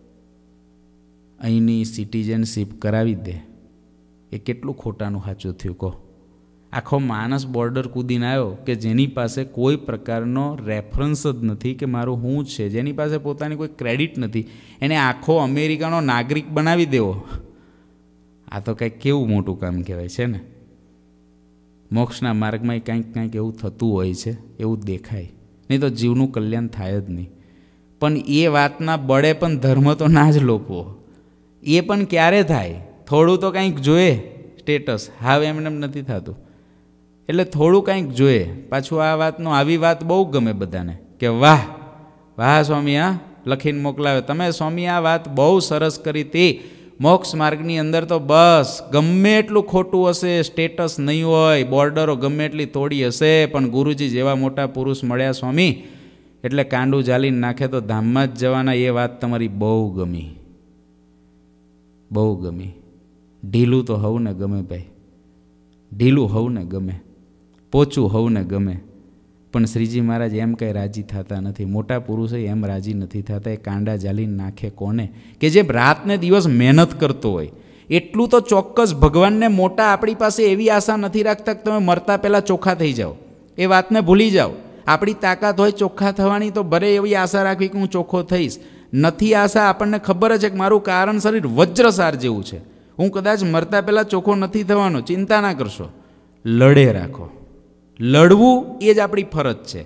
અહીંની સિટીઝનશીપ કરાવી દે. એ કેટલું ખોટાનું સાચું થયું કહો? આખો માણસ બોર્ડર કૂદીને આવ્યો કે જેની પાસે કોઈ પ્રકારનો રેફરન્સ જ નથી કે મારું શું છે, જેની પાસે પોતાની કોઈ ક્રેડિટ નથી, એને આખો અમેરિકાનો નાગરિક બનાવી દેવો, આ તો કંઈક કેવું મોટું કામ કહેવાય છે ને. મોક્ષના માર્ગમાં કંઈક કંઈક એવું થતું હોય છે, એવું દેખાય. નહીં તો જીવનું કલ્યાણ થાય જ નહીં. પણ એ વાતના બળે પણ ધર્મ તો ના જ લોપવો. એ પણ ક્યારે થાય? થોડું તો કંઈક જોઈએ સ્ટેટસ. હાવ એમને એમ નથી થતું. એટલે થોડું કંઈક જોઈએ. પાછું આ વાતનો આવી વાત બહુ ગમે બધાને કે વાહ વાહ સ્વામી, હા લખીને મોકલાવે તમે સ્વામી આ વાત બહુ સરસ કરી હતી. મોક્ષ માર્ગની અંદર તો બસ ગમે એટલું ખોટું હશે, સ્ટેટસ નહીં હોય, બોર્ડરો ગમે એટલી તોડી હશે, પણ ગુરુજી જેવા મોટા પુરુષ મળ્યા સ્વામી એટલે કાંડું જાલીને નાખે તો ધામમાં જ જવાના. એ વાત તમારી બહુ ગમી, બહુ ગમી. ઢીલું તો હવું ને ગમે ભાઈ, ઢીલું હવું ને ગમે, પોચું હવું ને ગમે, પણ શ્રીજી મહારાજ એમ કંઈ રાજી થતા નથી. મોટા પુરુષો એમ રાજી નથી થતા. એ કાંડા જાલીને નાખે કોને? કે જે રાતને દિવસ મહેનત કરતો હોય. એટલું તો ચોક્કસ ભગવાનને મોટા આપણી પાસે એવી આશા નથી રાખતા કે તમે મરતા પહેલાં ચોખ્ખા થઈ જાઓ. એ વાતને ભૂલી જાઓ. આપણી તાકાત હોય ચોખ્ખા થવાની તો ભલે એવી આશા રાખવી કે હું ચોખ્ખો થઈશ. નથી આશા. આપણને ખબર છે કે મારું કારણ શરીર વજ્રસાર જેવું છે, હું કદાચ મરતા પહેલાં ચોખ્ખો નથી થવાનો. ચિંતા ના કરશો, લડે રાખો. લડવું એ જ આપણી ફરજ છે.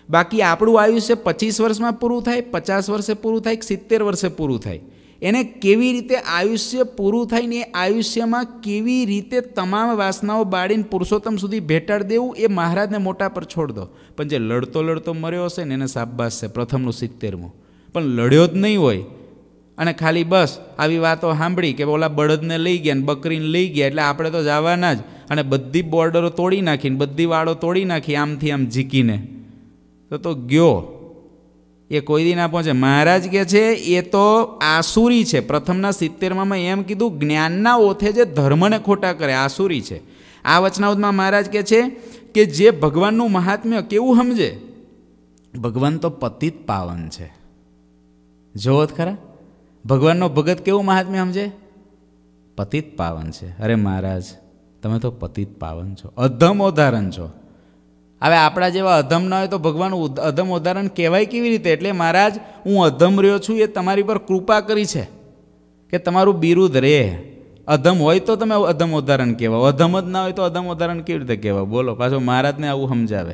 બાકી આપણું આયુષ્ય પચીસ વર્ષમાં પૂરું થાય, પચાસ વર્ષે પૂરું થાય, સિત્તેર વર્ષે પૂરું થાય. એને કેવી રીતે આયુષ્ય પૂરું થાય ને એ આયુષ્યમાં કેવી રીતે તમામ વાસનાઓ બાળીને પુરુષોત્તમ સુધી ભેટાડી દેવું એ મહારાજને મોટા પર છોડ દો. પણ જે લડતો લડતો મર્યો હશે ને એને શાબાશ છે, પ્રથમનું સિત્તેરમું. પણ લડ્યો જ નહીં હોય અને ખાલી બસ આવી વાતો સાંભળી કે ઓલા બળદને લઈ ગયા ને બકરીને લઈ ગયા એટલે આપણે તો જવાના જ, અને બધી બોર્ડરો તોડી નાખીને બધી વાળો તોડી નાખી આમથી આમ ઝીકીને તો તો ગયો, એ કોઈ દી ના પહોંચે. મહારાજ કહે છે એ તો આસુરી છે. પ્રથમના સિત્તેરમાં એમ કીધું જ્ઞાનના ઓથે જે ધર્મને ખોટા કરે આસુરી છે. આ વચનાવતમાં મહારાજ કહે છે કે જે ભગવાનનું મહાત્મ્ય કેવું સમજે, ભગવાન તો પતિત પાવન છે. જોવો જ ખરા, ભગવાનનો ભગત કેવું મહાત્મ્ય સમજે, પતિત પાવન છે. અરે મહારાજ તમે તો પતિત પાવન છો, અધમ ઉદાહરણ છો. હવે આપણા જેવા અધમ ન હોય તો ભગવાન અધમ ઉદાહરણ કહેવાય કેવી રીતે? એટલે મહારાજ હું અધમ રહ્યો છું એ તમારી પર કૃપા કરી છે કે તમારું બિરુદ રહે. અધમ હોય તો તમે અધમ ઉદાહરણ કહેવાઓ, અધમ જ ના હોય તો અધમ ઉદાહરણ કેવી રીતે કહેવાય? બોલો. પાછો મહારાજને આવું સમજાવે,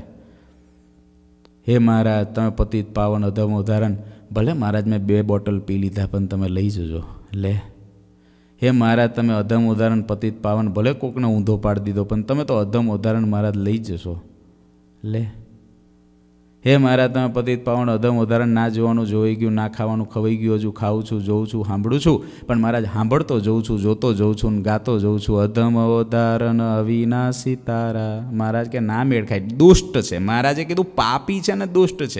હે મહારાજ તમે પતિત પાવન અધમ ઉદાહરણ. ભલે મહારાજ મેં બે બોટલ પી લીધા પણ તમે લઈ જજો. લે હે મહારાજ તમે અધમ ઉદાહરણ પતિત પાવન, ભલે કોકને ઊંધો પાડી દીધો પણ તમે તો અધમ ઉદાહરણ મહારાજ લઈ જશો. લે હે મહારાજ તમે પતિત પાવન અધમ ઉદાહરણ, ના જોવાનું જોઈ ગયું, ના ખાવાનું ખવાઈ ગયું, હજુ ખાઉં છું, જોઉં છું, સાંભળું છું, પણ મહારાજ સાંભળતો જોઉં છું, જોતો જોઉં છું ને ગાતો જોઉં છું. અધમ ઉદાહરણ અવિનાશી તારા. મહારાજ કે ના મેળ ખાય, દુષ્ટ છે. મહારાજે કીધું પાપી છે ને દુષ્ટ છે.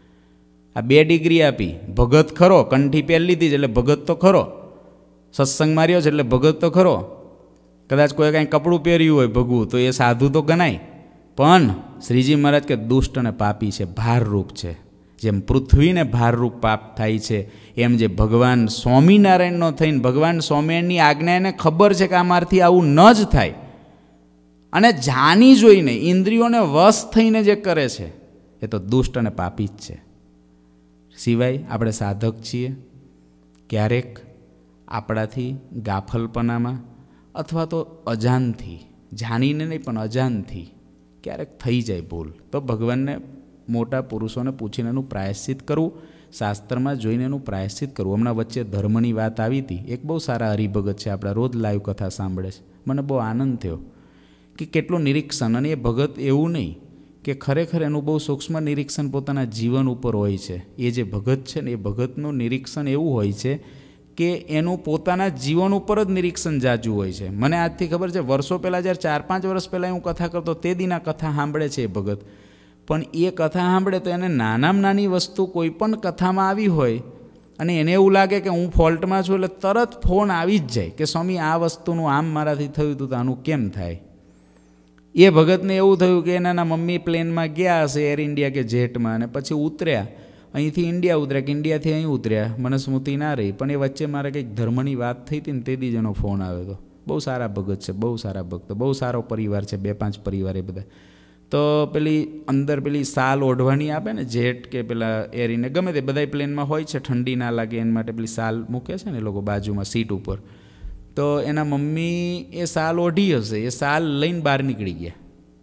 આ બે ડિગ્રી આપી, ભગત ખરો, કંઠી પહેરી લીધી છે એટલે ભગત તો ખરો, સત્સંગ માર્યો છે એટલે ભગત તો ખરો. કદાચ કોઈ કાંઈ કપડું પહેર્યું હોય ભગવું તો એ સાધુ તો ગણાય. પણ શ્રીજી મહારાજ કે દુષ્ટ અને પાપી છે, ભારરૂપ છે. જેમ પૃથ્વીને ભારરૂપ પાપ થાય છે એમ જે ભગવાન સ્વામિનારાયણનો થઈને ભગવાન સ્વામિનારાયણની આજ્ઞા એને ખબર છે કે આ મારથી આવું ન જ થાય, અને જાણી જોઈને ઇન્દ્રિયોને વશ થઈને જે કરે છે એ તો દુષ્ટ અને પાપી જ છે. સિવાય આપણે સાધક છીએ, ક્યારેક આપણાથી ગાફલપનામાં અથવા તો અજાનથી, જાણીને નહીં પણ અજાનથી ક્યારેક થઈ જાય ભૂલ, તો ભગવાનને મોટા પુરુષોને પૂછીને એનું પ્રાયશ્ચિત કરવું, શાસ્ત્રમાં જોઈને એનું પ્રાયશ્ચિત કરવું. હમણાં વચ્ચે ધર્મની વાત આવી હતી, એક બહુ સારા હરિભગત છે આપણા, રોજ લાઈવ કથા સાંભળે છે, મને બહુ આનંદ થયો કે કેટલું નિરીક્ષણ. અને એ ભગત એવું નહીં કે ખરેખર એનું બહુ સૂક્ષ્મ નિરીક્ષણ પોતાના જીવન ઉપર હોય છે. એ જે ભગત છે ને એ ભગતનું નિરીક્ષણ એવું હોય છે કે એનું પોતાના જીવન ઉપર જ નિરીક્ષણ જાજુ હોય છે. મને આજથી ખબર છે, વર્ષો પહેલાં જ્યારે ચાર પાંચ વર્ષ પહેલાં હું કથા કરતો તે દીના કથા સાંભળે છે એ ભગત, પણ એ કથા સાંભળે તો એને નાનામાં નાની વસ્તુ કોઈ પણ કથામાં આવી હોય અને એને એવું લાગે કે હું ફોલ્ટમાં છું એટલે તરત ફોન આવી જ જાય કે સ્વામી આ વસ્તુનું આમ મારાથી થયું હતું તો આનું કેમ થાય. એ ભગતને એવું થયું કે એના મમ્મી પ્લેનમાં ગયા હશે એર ઇન્ડિયા કે જેટમાં, અને પછી ઉતર્યા, અહીંથી ઇન્ડિયા ઉતર્યા કે ઇન્ડિયાથી અહીં ઉતર્યા, મને સ્મૃતિ ના રહી, પણ એ વચ્ચે મારે કંઈક ધર્મની વાત થઈ હતી ને તે દી જેનો ફોન આવ્યો હતો. બહુ સારા ભગત છે, બહુ સારા ભક્તો, બહુ સારો પરિવાર છે, બે પાંચ પરિવાર એ બધા. તો પેલી અંદર પેલી સાલ ઓઢવાની આપે ને જેટ કે પેલા એરીને ગમે તે બધા પ્લેનમાં હોય છે, ઠંડી ના લાગે એના માટે પેલી સાલ મૂકે છે ને એ લોકો બાજુમાં સીટ ઉપર. તો એના મમ્મી એ સાલ ઓઢી હશે, એ સાલ લઈને બહાર નીકળી ગયા.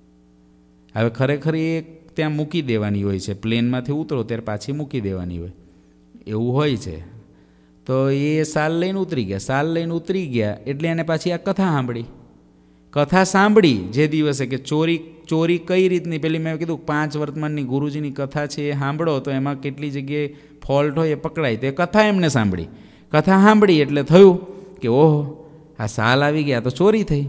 હવે ખરેખર એ ત્યાં મૂકી દેવાની હોય છે, પ્લેનમાંથી ઉતરો ત્યારે પાછી મૂકી દેવાની હોય એવું હોય છે. તો એ સાલ લઈને ઉતરી ગયા, સાલ લઈને ઉતરી ગયા એટલે એને પાછી આ કથા સાંભળી. કથા સાંભળી જે દિવસે કે ચોરી ચોરી કઈ રીતની, પેલી મેં કીધું પાંચ વર્તમાનની ગુરુજીની કથા છે એ સાંભળો તો એમાં કેટલી જગ્યાએ ફોલ્ટ હોય એ પકડાય. તો એ કથા એમને સાંભળી, કથા સાંભળી એટલે થયું કે ઓહો આ સાલ આવી ગયા તો ચોરી થઈ.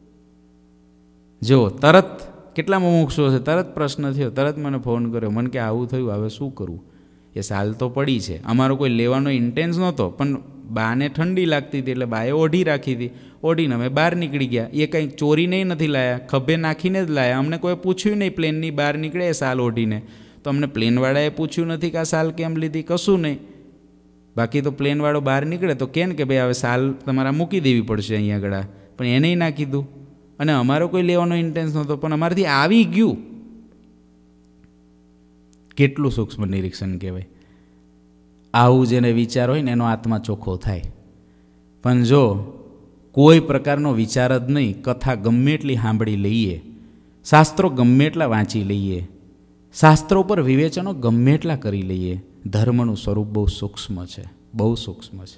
જો તરત કેટલા મુમુક્ષો છે, તરત પ્રશ્ન થયો, તરત મને ફોન કર્યો, મને કે આવું થયું હવે શું કરવું. એ સાલ તો પડી છે, અમારો કોઈ લેવાનો ઇન્ટેન્સ નહોતો, પણ બાને ઠંડી લાગતી હતી એટલે બાએ ઓઢી રાખી હતી, ઓઢીને અમે બહાર નીકળી ગયા. એ કંઈ ચોરીને નથી લાયા, ખભે નાખીને જ લાયા. અમને કોઈ પૂછ્યું નહીં, પ્લેનની બહાર નીકળે એ સાલ ઓઢીને, તો અમને પ્લેનવાળાએ પૂછ્યું નથી કે આ સાલ કેમ લીધી, કશું નહીં. બાકી તો પ્લેનવાળો બહાર નીકળે તો કેમ કે ભાઈ હવે સાલ તમારા મૂકી દેવી પડશે અહીંયા આગળ, પણ એને ના કીધું. અને અમારો કોઈ લેવાનો ઇન્ટેન્સ નહોતો, પણ અમારાથી આવી ગયું. કેટલું સૂક્ષ્મ નિરીક્ષણ કહેવાય. આવું જેને વિચાર હોય ને એનો આત્મા ચોખ્ખો થાય. પણ જો કોઈ પ્રકારનો વિચાર જ નહીં, કથા ગમે એટલી સાંભળી લઈએ, શાસ્ત્રો ગમે એટલા વાંચી લઈએ, શાસ્ત્રો પર વિવેચનો ગમે એટલા કરી લઈએ, ધર્મનું સ્વરૂપ બહુ સૂક્ષ્મ છે, બહુ સૂક્ષ્મ છે.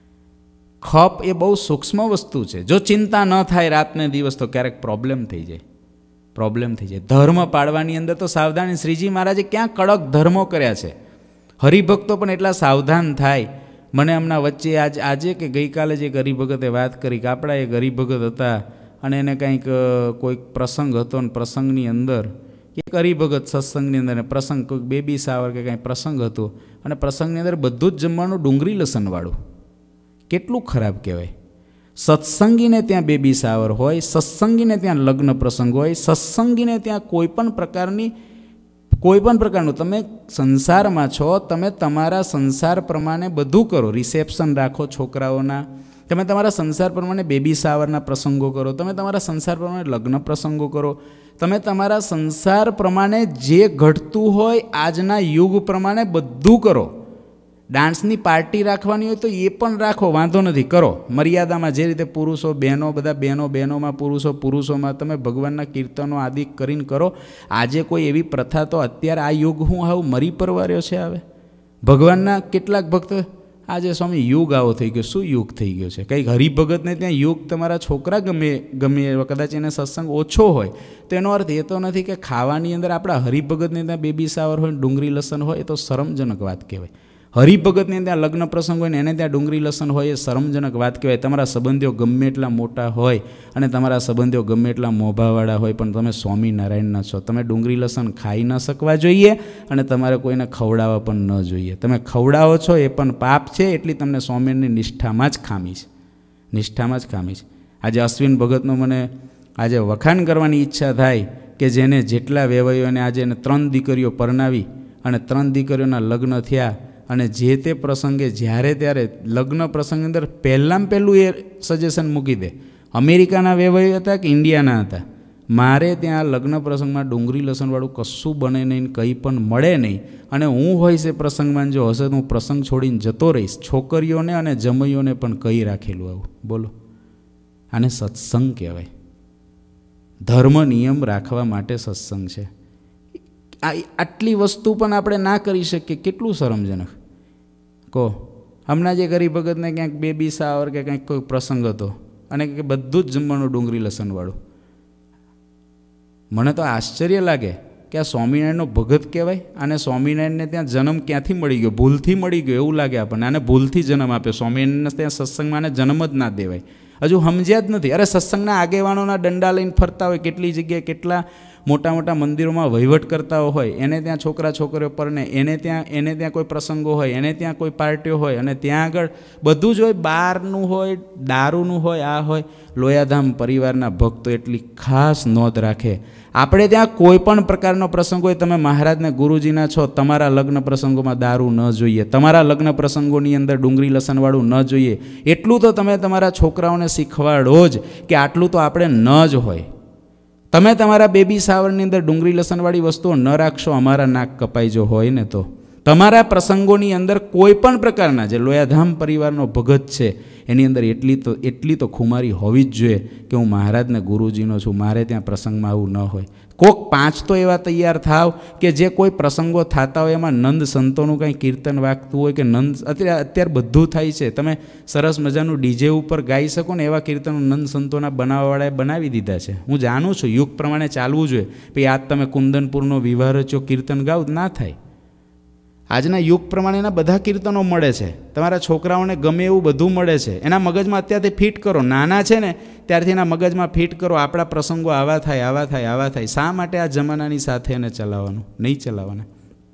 ખપ એ બહુ સૂક્ષ્મ વસ્તુ છે. જો ચિંતા ન થાય રાતને દિવસ તો ક્યારેક પ્રોબ્લેમ થઈ જાય, પ્રોબ્લેમ થઈ જાય. ધર્મ પાળવાની અંદર તો સાવધાની. શ્રીજી મહારાજે ક્યાં કડક ધર્મો કર્યા છે. હરિભક્તો પણ એટલા સાવધાન થાય. મને હમણાં વચ્ચે આજ આજે કે ગઈકાલે જ એક હરિભગતે વાત કરી કે આપણા એક હરિભગત હતા અને એને કંઈક કોઈક પ્રસંગ હતો ને પ્રસંગની અંદર એક હરિભગત સત્સંગની અંદર પ્રસંગ કોઈક બેબી સાવર કે કંઈ પ્રસંગ હતો અને પ્રસંગની અંદર બધું જ જમવાનું ડુંગળી લસણવાળું. કેટલું ખરાબ કહેવાય. સત્સંગીને ત્યાં બેબી સાવર હોય, સત્સંગીને ત્યાં લગ્ન પ્રસંગ હોય, સત્સંગીને ત્યાં કોઈ પણ પ્રકારની કોઈ પણ પ્રકારનું તમે સંસારમાં છો, તમે તમારા સંસાર પ્રમાણે બધું કરો. રિસેપ્શન રાખો છોકરાઓના, તમે તમારા સંસાર પ્રમાણે બેબી સાવરના પ્રસંગો કરો, તમે તમારા સંસાર પ્રમાણે લગ્ન પ્રસંગો કરો, તમે તમારા સંસાર પ્રમાણે જે ઘટતું હોય આજના યુગ પ્રમાણે બધું કરો. ડાન્સની પાર્ટી રાખવાની હોય તો એ પણ રાખો, વાંધો નથી, કરો મર્યાદામાં. જે રીતે પુરુષો બહેનો બધા બહેનો બહેનોમાં, પુરુષો પુરુષોમાં, તમે ભગવાનના કીર્તનો આદિ કરીને કરો. આજે કોઈ એવી પ્રથા તો અત્યારે આ યુગ હું આવું મરી પરવાર્યો છે. હવે ભગવાનના કેટલાક ભક્તો આજે સ્વામી યુગ આવો થઈ ગયો. શું યુગ થઈ ગયો છે? કંઈક હરિભગતને ત્યાં યુગ તમારા છોકરા ગમે ગમે કદાચ એને સત્સંગ ઓછો હોય તો એનો અર્થ એ તો નથી કે ખાવાની અંદર આપણા હરિભગતને ત્યાં બેબી સાવર હોય, ડુંગળી લસણ હોય, એ તો શરમજનક વાત કહેવાય. હરિભગતને ત્યાં લગ્ન પ્રસંગ હોય ને એને ત્યાં ડુંગળી લસણ હોય, એ શરમજનક વાત કહેવાય. તમારા સંબંધીઓ ગમે એટલા મોટા હોય અને તમારા સંબંધીઓ ગમે એટલા મોભાવાળા હોય, પણ તમે સ્વામિનારાયણના છો, તમે ડુંગળી લસણ ખાઈ ન શકવા જોઈએ અને તમારે કોઈને ખવડાવવા પણ ન જોઈએ. તમે ખવડાવો છો એ પણ પાપ છે. એટલી તમને સ્વામિની નિષ્ઠામાં જ ખામી છે, નિષ્ઠામાં જ ખામી છે. આજે અશ્વિન ભગતનો મને આજે વખાણ કરવાની ઈચ્છા થાય કે જેને જેટલા વેવાઈઓને આજે એને ત્રણ દીકરીઓ પરણાવી અને ત્રણ દીકરીઓના લગ્ન થયા અને જે તે પ્રસંગે જ્યારે ત્યારે લગ્ન પ્રસંગની અંદર પહેલાં પહેલું એ સજેશન મૂકી દે, અમેરિકાના વેવાઈ હતા કે ઇન્ડિયાના હતા, મારે ત્યાં લગ્ન પ્રસંગમાં ડુંગળી લસણવાળું કશું બને નહીં, કંઈ પણ મળે નહીં, અને હું હોય છે પ્રસંગમાં જો હશે તો હું પ્રસંગ છોડીને જતો રહીશ. છોકરીઓને અને જમૈયોને પણ કહી રાખેલું આવું. બોલો, આને સત્સંગ કહેવાય. ધર્મ નિયમ રાખવા માટે સત્સંગ છે. આ આટલી વસ્તુ પણ આપણે ના કરી શકીએ, કેટલું શરમજનક કહો. હમણાં જે હરિભગતને ક્યાંક બેબી સાવર કે કંઈક કોઈ પ્રસંગ હતો અને કે બધું જ જમવાનું ડુંગળી લસણવાળું. મને તો આશ્ચર્ય લાગે કે આ સ્વામિનારાયણનો ભગત કહેવાય. અને સ્વામિનારાયણને ત્યાં જન્મ ક્યાંથી મળી ગયો? ભૂલથી મળી ગયો એવું લાગે આપણને. આને ભૂલથી જન્મ આપ્યો. સ્વામિનારાયણને ત્યાં સત્સંગમાં આને જન્મ જ ના દેવાય. હજુ સમજ્યા જ નથી. અરે સત્સંગના આગેવાનોના દંડા લઈને ફરતા હોય, કેટલી જગ્યાએ કેટલા મોટા મોટા મંદિરોમાં વહીવટ કરતા હોય, એને ત્યાં છોકરા છોકરીઓ પરને, એને ત્યાં એને ત્યાં કોઈ પ્રસંગો હોય, એને ત્યાં કોઈ પાર્ટીઓ હોય અને ત્યાં આગળ બધું જ હોય, બારનું હોય, દારૂનું હોય, આ હોય. લોયાધામ પરિવારના ભક્તો એટલી ખાસ નોંધ રાખે. આપણે ત્યાં કોઈ પણ પ્રકારનો પ્રસંગ હોય, તમે મહારાજને ગુરુજીના છો, તમારા લગ્ન પ્રસંગોમાં દારૂ ન જોઈએ, તમારા લગ્ન પ્રસંગોની અંદર ડુંગળી લસણવાળું ન જોઈએ. એટલું તો તમે તમારા છોકરાઓને શીખવાડો જ કે આટલું તો આપણે ન જ હોય. તમે તમારા બેબી સાવરની અંદર ડુંગળી લસણવાળી વસ્તુઓ ન રાખશો, અમારા નાક કપાઈ જો હોય ને તો. તમારા પ્રસંગોની અંદર કોઈ પણ પ્રકારના જે લોયાધામ પરિવારનો ભગત છે એની અંદર એટલી તો એટલી તો ખુમારી હોવી જ જોઈએ કે હું મહારાજને ગુરુજીનો છું, મારે ત્યાં પ્રસંગમાં આવું ન હોય. કોક પાંચ તો એવા તૈયાર થાવ કે જે કોઈ પ્રસંગો થતા હોય એમાં નંદ સંતોનું કંઈ કીર્તન વાગતું હોય કે નંદ અત્યારે અત્યારે બધું થાય છે, તમે સરસ મજાનું ડીજે ઉપર ગાઈ શકો ને એવા કીર્તનો નંદ સંતોના બનાવવાવાળાએ બનાવી દીધા છે. હું જાણું છું યુગ પ્રમાણે ચાલવું જોઈએ. પછી આજ તમે કુંદનપુરનો વિવાહ રચ્યો કીર્તન ગાવ ના થાય. આજના યુગ પ્રમાણેના બધા કીર્તનો મળે છે, તમારા છોકરાઓને ગમે એવું બધું મળે છે. એના મગજમાં અત્યારથી ફિટ કરો. નાના છે ને ત્યારથી એના મગજમાં ફિટ કરો, આપણા પ્રસંગો આવા થાય આવા થાય આવા થાય. શા માટે આ જમાનાની સાથે એને ચલાવવાનું? નહીં ચલાવવાના.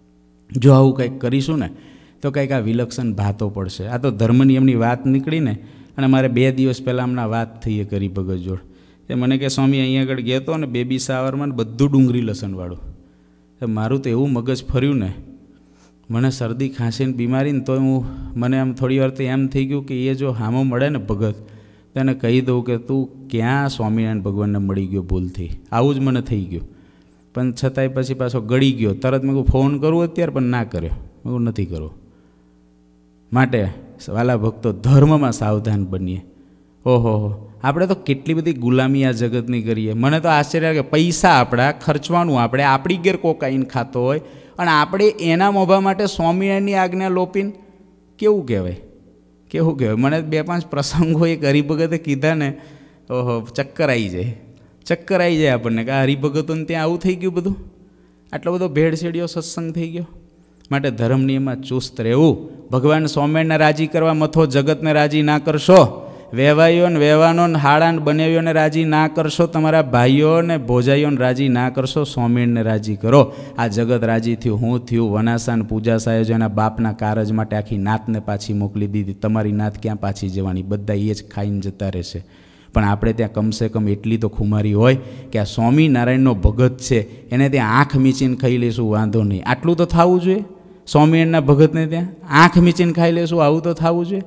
જો આવું કંઈક કરીશું ને તો કંઈક આ વિલક્ષણ ભાતો પડશે. આ તો ધર્મ નિયમની વાત નીકળીને અને મારે બે દિવસ પહેલાં હમણાં વાત થઈ કરી ભગત જોડ. એ મને કે સ્વામી અહીંયા આગળ ગયો હતો ને બેબી સાવરમાં બધું ડુંગળી લસણવાળું. મારું તો એવું મગજ ફર્યું ને, મને શરદી ખાંસીને બીમારીને તો હું મને આમ થોડી વાર તો એમ થઈ ગયું કે એ જો હામો મળે ને ભગત તો એને કહી દઉં કે તું ક્યાં સ્વામિનારાયણ ભગવાનને મળી ગયો ભૂલથી. આવું જ મને થઈ ગયું. પણ છતાંય પછી પાછો ગળી ગયો. તરત મેં કહું ફોન કરું અત્યારે, પણ ના કર્યો. હું નથી કરવું. માટે વાલા ભક્તો, ધર્મમાં સાવધાન બનીએ. ઓહો હો, આપણે તો કેટલી બધી ગુલામી આ જગતની કરીએ. મને તો આશ્ચર્ય કે પૈસા આપણા ખર્ચવાનું, આપણે આપણી ઘેર કોકાઈન ખાતો હોય અને આપણે એના મોભા માટે સ્વામિનારાયણની આજ્ઞા લોપીને કેવું કહેવાય, કેવું કહેવાય. મને બે પાંચ પ્રસંગો એક હરિભગતે કીધા ને, ઓહો ચક્કર આવી જાય, ચક્કર આવી જાય આપણને કે આ હરિભગતોને ત્યાં આવું થઈ ગયું બધું, આટલો બધો ભેળસેડિયો સત્સંગ થઈ ગયો. માટે ધર્મ નિયમમાં ચુસ્ત રહેવું. ભગવાન સ્વામિનારાયણને રાજી કરવા મથો, જગતને રાજી ના કરશો. વેવાઈઓને વેવાનો હાડાને બનેવીઓને રાજી ના કરશો, તમારા ભાઈઓને ભોજાઈઓને રાજી ના કરશો, સ્વામિનારાયણને રાજી કરો. આ જગત રાજી થયું, હું થયું, વનાસાન પૂજા સાહેબ એના બાપના કારજ માટે આખી નાતને પાછી મોકલી દીધી. તમારી નાત ક્યાં પાછી જવાની, બધા એ જ ખાઈને જતા રહેશે. પણ આપણે ત્યાં કમસે કમ એટલી તો ખુમારી હોય કે આ સ્વામિનારાયણનો ભગત છે એને ત્યાં આંખ મીચીને ખાઈ લઈશું, વાંધો નહીં. આટલું તો થવું જોઈએ. સ્વામિનારાયણના ભગતને ત્યાં આંખ મીચીને ખાઈ લઈશું, આવું તો થવું જોઈએ.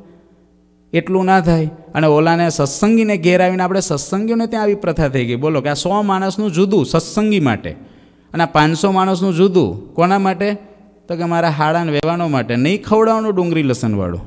એટલું ના થાય. અને ઓલાને સત્સંગીને ઘેર આવીને આપણે સત્સંગીઓને ત્યાં આવી પ્રથા થઈ ગઈ. બોલો કે આ સો માણસનું જુદું સત્સંગી માટે અને આ પાંચસો માણસનું જુદું. કોના માટે? તો કે મારા હાડાને વેવાનો માટે. નહીં ખવડાવવાનું ડુંગળી લસણવાળું.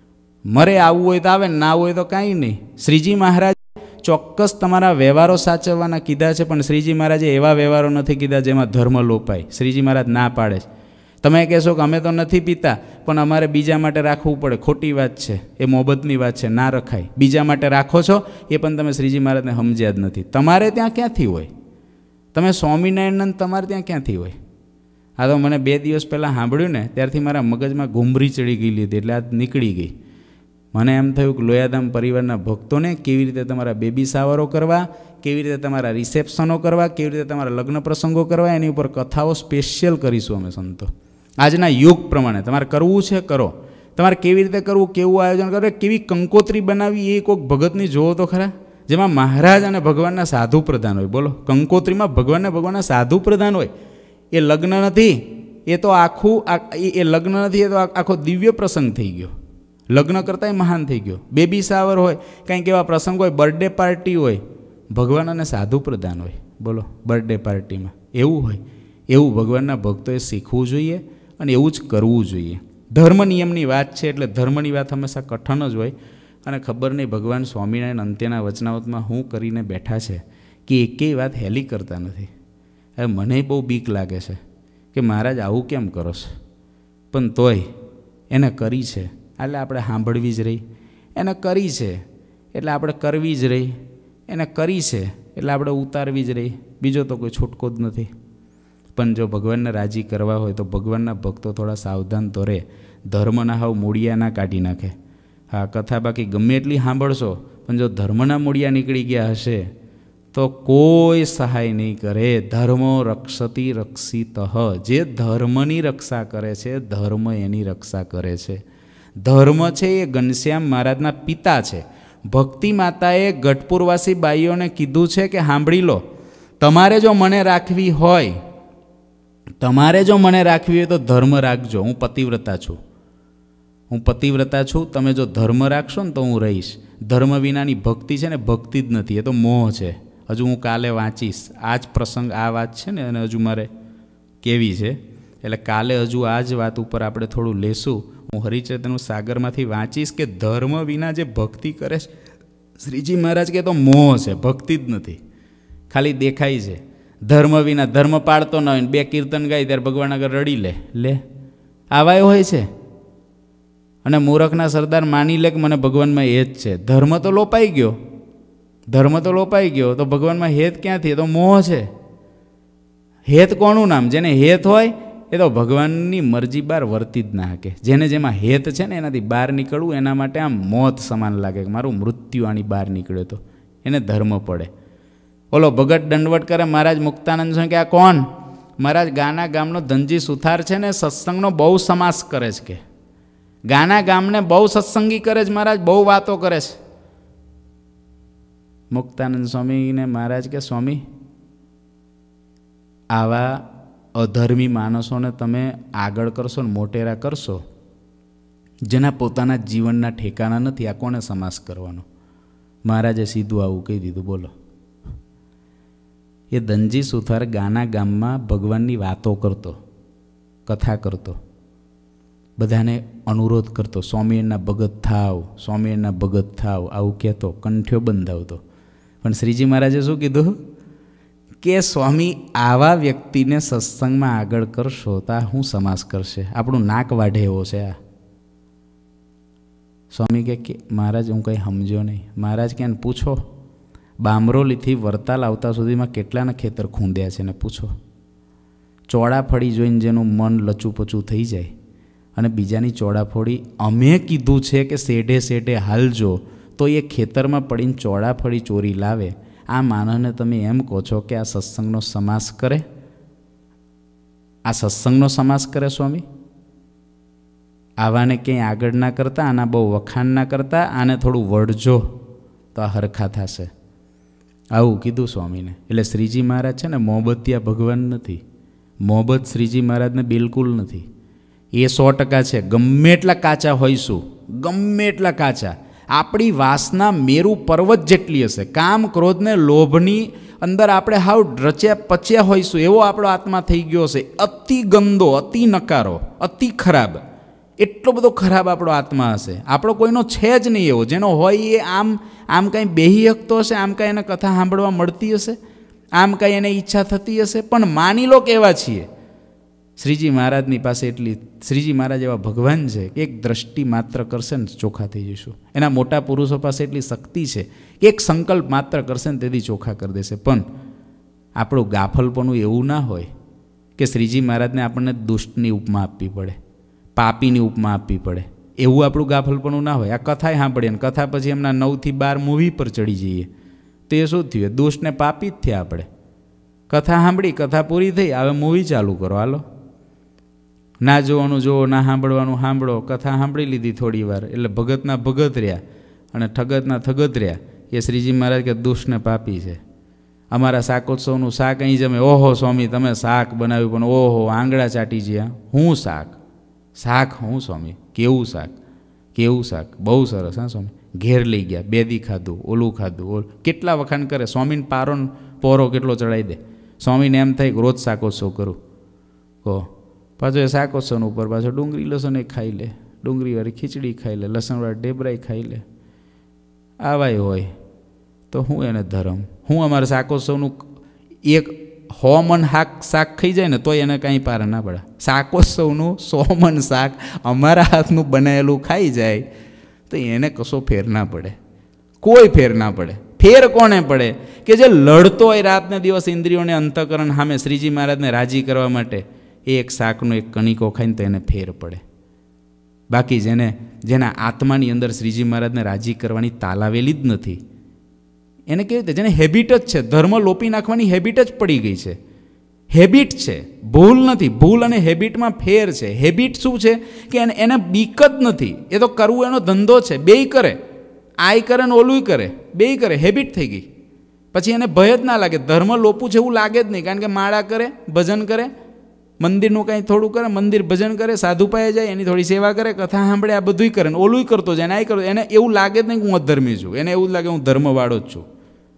મરે આવવું હોય તો આવે, ના આવવું હોય તો કાંઈ નહીં. શ્રીજી મહારાજ ચોક્કસ તમારા વ્યવહારો સાચવવાના કીધા છે, પણ શ્રીજી મહારાજે એવા વ્યવહારો નથી કીધા જેમાં ધર્મ લોપાય. શ્રીજી મહારાજ ના પાડે છે. તમે કહેશો કે અમે તો નથી પીતા, પણ અમારે બીજા માટે રાખવું પડે. ખોટી વાત છે, એ મોહબ્બતની વાત છે, ના રખાય. બીજા માટે રાખો છો એ પણ તમે શ્રીજી મહારાજને સમજ્યા જ નથી. તમારે ત્યાં ક્યાંથી હોય? તમે સ્વામિનારાયણ તમારે ત્યાં ક્યાંથી હોય? આ તો મને બે દિવસ પહેલાં સાંભળ્યું ને ત્યારથી મારા મગજમાં ઘૂમરી ચડી ગયેલી હતી, એટલે આ નીકળી ગઈ. મને એમ થયું કે લોયાધામ પરિવારના ભક્તોને કેવી રીતે તમારા બેબી સાવરો કરવા, કેવી રીતે તમારા રિસેપ્શનો કરવા, કેવી રીતે તમારા લગ્ન પ્રસંગો કરવા, એની ઉપર કથાઓ સ્પેશિયલ કરીશું અમે સંતો. આજના યુગ પ્રમાણે તમારે કરવું છે કરો. તમારે કેવી રીતે કરવું, કેવું આયોજન કરે, કેવી કંકોત્રી બનાવી એ કોઈક ભગતની જોવો તો ખરા, જેમાં મહારાજ અને ભગવાનના સાધુ પ્રધાન હોય. બોલો, કંકોત્રીમાં ભગવાનના ભગવાનના સાધુ પ્રધાન હોય. એ લગ્ન નથી, એ તો આખું એ લગ્ન નથી, એ તો આખો દિવ્ય પ્રસંગ થઈ ગયો. લગ્ન કરતાંય મહાન થઈ ગયો. બેબી સાવર હોય, કંઈક એવા પ્રસંગ હોય, બર્થડે પાર્ટી હોય, ભગવાન અને સાધુ પ્રધાન હોય. બોલો, બર્થડે પાર્ટીમાં એવું હોય. એવું ભગવાનના ભક્તોએ શીખવું જોઈએ અને એવું જ કરવું જોઈએ. ધર્મ નિયમની વાત છે એટલે ધર્મની વાત હંમેશા કઠણ જ હોય. અને ખબર નહીં ભગવાન સ્વામિનારાયણ અંત્યના વચનાવતમાં શું કરીને બેઠા છે કે એકેય વાત હેલી કરતા નથી. હવે મને બહુ બીક લાગે છે કે મહારાજ આવું કેમ કરો છો, પણ તોય એને કરી છે એટલે આપણે સાંભળવી જ રહી. એને કરી છે એટલે આપણે કરવી જ રહી. એને કરી છે એટલે આપણે ઉતારવી જ રહી. બીજો તો કોઈ છૂટકો જ નથી. પણ જો ભગવાનને રાજી કરવા હોય તો ભગવાનના ભક્તો થોડા સાવધાન તો રહે. ધર્મના હાવ મૂળિયા ના કાઢી નાખે. હા, કથા બાકી ગમે એટલી સાંભળશો, પણ જો ધર્મના મૂળિયા નીકળી ગયા હશે તો કોઈ સહાય નહીં કરે. ધર્મો રક્ષતી રક્ષિત. જે ધર્મની રક્ષા કરે છે, ધર્મ એની રક્ષા કરે છે. ધર્મ છે એ ઘનશ્યામ મહારાજના પિતા છે. ભક્તિ માતાએ ગઢપુરવાસી બાઈઓને કીધું છે કે સાંભળી લો, તમારે જો મને રાખવી હોય, તમારે જો મને રાખવી હોય તો ધર્મ રાખજો. હું પતિવ્રતા છું, હું પતિવ્રતા છું. તમે જો ધર્મ રાખશો ને તો હું રહીશ. ધર્મ વિનાની ભક્તિ છે ને ભક્તિ જ નથી, એ તો મોહ છે. હજુ હું કાલે વાંચીશ આ જ પ્રસંગ, આ વાત છે ને, અને હજુ મારે કેવી છે, એટલે કાલે હજુ આ જ વાત ઉપર આપણે થોડું લેશું. હું હરિચેતનનું સાગરમાંથી વાંચીશ કે ધર્મ વિના જે ભક્તિ કરે છે, શ્રીજી મહારાજ કે તો મોહ છે, ભક્તિ જ નથી, ખાલી દેખાય છે. ધર્મ વિના, ધર્મ પાળતો ન હોય, બે કીર્તન ગાય ત્યારે ભગવાન આગળ રડી લે લે આવાય હોય છે. અને મૂરખના સરદાર માની લે કે મને ભગવાનમાં હેત છે. ધર્મ તો લોપાઈ ગયો, ધર્મ તો લોપાઈ ગયો તો ભગવાનમાં હેત ક્યાંથી? એ તો મોહ છે. હેત કોનું નામ? જેને હેત હોય એ તો ભગવાનની મરજી બહાર વર્તી જ ના શકે. જેને જેમાં હેત છે ને એનાથી બહાર નીકળવું એના માટે આમ મોત સમાન લાગે કે મારું મૃત્યુ આની બહાર નીકળ્યો તો એને ધર્મ પડે. ઓલો ભગત દંડવટ કરે, મહારાજ મુક્તાનંદ સ્વામી કે આ કોણ? મહારાજ ગાના ગામનો ધનજી સુથાર છે ને, સત્સંગનો બહુ સમાસ કરે છે કે ગાના ગામને બહુ સત્સંગી કરે છે મહારાજ, બહુ વાતો કરે છે. મુક્તાનંદ સ્વામીને મહારાજ કે સ્વામી, આવા અધર્મી માણસોને તમે આગળ કરશો ને મોટેરા કરશો, જેના પોતાના જીવનના ઠેકાણા નથી, આ કોને સમાસ કરવાનો? મહારાજે સીધું આવું કહી દીધું. બોલો, એ ધનજી સુથાર ગાના ગામમાં ભગવાનની વાતો કરતો, કથા કરતો, બધાને અનુરોધ કરતો, સ્વામિનારાયણના ભગત થાવ, સ્વામિનારાયણના ભગત થાવ, આવું કહેતો, કંઠ્યો બંધાવતો. પણ શ્રીજી મહારાજે શું કીધું કે સ્વામી આવા વ્યક્તિને સત્સંગમાં આગળ કરશો તો આ શું સમાસ કરશે? આપણું નાક વાઢે એવો છે આ. સ્વામી કે મહારાજ હું કંઈ સમજ્યો નહીં. મહારાજ કે પૂછો, બામરોલીથી વરતાલ આવતા સુધીમાં કેટલાના ખેતર ખૂંદ્યા છે ને પૂછો. ચોળાફળી જોઈને જેનું મન લચુપચું થઈ જાય અને બીજાની ચોળાફળી અમે કીધું છે કે શેઢે શેઢે હાલજો તો એ ખેતરમાં પડીને ચોળાફળી ચોરી લાવે, આ માનવને તમે એમ કહો છો કે આ સત્સંગનો સમાસ કરે? આ સત્સંગનો સમાસ કરે સ્વામી? આવાને ક્યાંય આગળ ના કરતા, આના બહુ વખાણ ના કરતા, આને થોડું વળજો તો આ હરખા થશે, આવું કીધું સ્વામીને. એટલે શ્રીજી મહારાજ છે ને મોહબત્યા ભગવાન નથી, મોહબત શ્રીજી મહારાજને બિલકુલ નથી. એ સો ટકા છે. ગમે એટલા કાચા હોઈશું, ગમે એટલા કાચા, આપણી વાસના મેરુ પર્વત જેટલી હશે, કામ ક્રોધને લોભની અંદર આપણે હાવ રચ્યા પચ્યા હોઈશું, એવો આપણો આત્મા થઈ ગયો હશે. અતિ ગંદો, અતિ નકારો, અતિ ખરાબ, એટલો બધો ખરાબ આપણો આત્મા હશે. આપણો કોઈનો છે જ નહીં એવો. જેનો હોય એ આમ આમ કાંઈ બેહી શકતો હશે, આમ કાંઈ એને કથા સાંભળવા મળતી હશે, આમ કાંઈ એને ઈચ્છા થતી હશે. પણ માની લો કે એવા છીએ. શ્રીજી મહારાજની પાસે એટલી, શ્રીજી મહારાજ એવા ભગવાન છે કે એક દ્રષ્ટિ માત્ર કરશે ને ચોખ્ખા થઈ જઈશું. એના મોટા પુરુષો પાસે એટલી શક્તિ છે કે એક સંકલ્પ માત્ર કરશે ને તેથી ચોખ્ખા કરી દેશે. પણ આપણું ગાફલપણું એવું ના હોય કે શ્રીજી મહારાજને આપણને દુષ્ટની ઉપમા આપવી પડે, પાપીની ઉપમા આપવી પડે, એવું આપણું ગાફલપણું ના હોય. આ કથાએ સાંભળીએ ને કથા પછી એમના નવથી બાર મૂવી પર ચડી જઈએ તો એ શું થયું? દુષ્ટને પાપી જ થયા આપણે. કથા સાંભળી, કથા પૂરી થઈ, હવે મૂવી ચાલુ કરો, હાલો. ના જોવાનું જોવો, ના સાંભળવાનું સાંભળો. કથા સાંભળી લીધી થોડી વાર એટલે ભગતના ભગત રહ્યા અને ઠગતના થગત રહ્યા. એ શ્રીજી મહારાજ કે દુષ્ટને પાપી છે. અમારા શાકોત્સવનું શાક અહીં જમે, ઓહો સ્વામી તમે શાક બનાવ્યું, પણ ઓહો આંગળા ચાટી જ્યા. હું શાક? શાક હું સ્વામી? કેવું શાક? કેવું શાક? બહુ સરસ હા સ્વામી. ઘેર લઈ ગયા, બેદી ખાધું, ઓલું ખાધું, ઓલું. કેટલા વખાણ કરે. સ્વામીને પારો પોરો કેટલો ચડાવી દે. સ્વામીને એમ થાય કે રોજ શાકોત્સવ કરું. કહો પાછો એ શાકોત્સવ ઉપર પાછો ડુંગળી લસણ એ ખાઈ લે, ડુંગળીવાળી ખીચડી ખાઈ લે, લસણવાળી ડેબરાઈ ખાઈ લે. આવાય હોય તો હું એને ધર્મ. હું અમારા શાકોત્સવનું એક સો મણ શાક શાક ખાઈ જાય ને તોય એને કાંઈ પાર ના પડે. શાકોત્સવનું સો મણ શાક અમારા હાથનું બનાવેલું ખાઈ જાય તો એને કશો ફેર ના પડે, કોઈ ફેર ના પડે. ફેર કોને પડે? કે જે લડતો હોય રાતને દિવસ ઇન્દ્રિયોને અંતઃકરણ સામે શ્રીજી મહારાજને રાજી કરવા માટે, એ એક શાકનો એક કણિકો ખાઈને તો એને ફેર પડે. બાકી જેને જેના આત્માની અંદર શ્રીજી મહારાજને રાજી કરવાની તાલાવેલી જ નથી, એને કેવી રીતે, જેને હેબિટ જ છે, ધર્મ લોપી નાખવાની હેબિટ જ પડી ગઈ છે. હેબિટ છે, ભૂલ નથી. ભૂલ અને હેબિટમાં ફેર છે. હેબિટ શું છે કે એને એને બીક જ નથી, એ તો કરવું એનો ધંધો છે, બેય કરે, આય કરે ને ઓલું કરે, બેય કરે, હેબિટ થઈ ગઈ. પછી એને ભય જ ના લાગે. ધર્મ લોપું છે એવું લાગે જ નહીં, કારણ કે માળા કરે, ભજન કરે, મંદિરનું કાંઈ થોડું કરે, મંદિર ભજન કરે, સાધુ પાસે જાય, એની થોડી સેવા કરે, કથા સાંભળે, આ બધું કરે ને ઓલું કરતો જાય, આ કરતો. એને એવું લાગે જ નહીં કે હું અધર્મી છું, એને એવું જ લાગે હું ધર્મવાળો જ છું,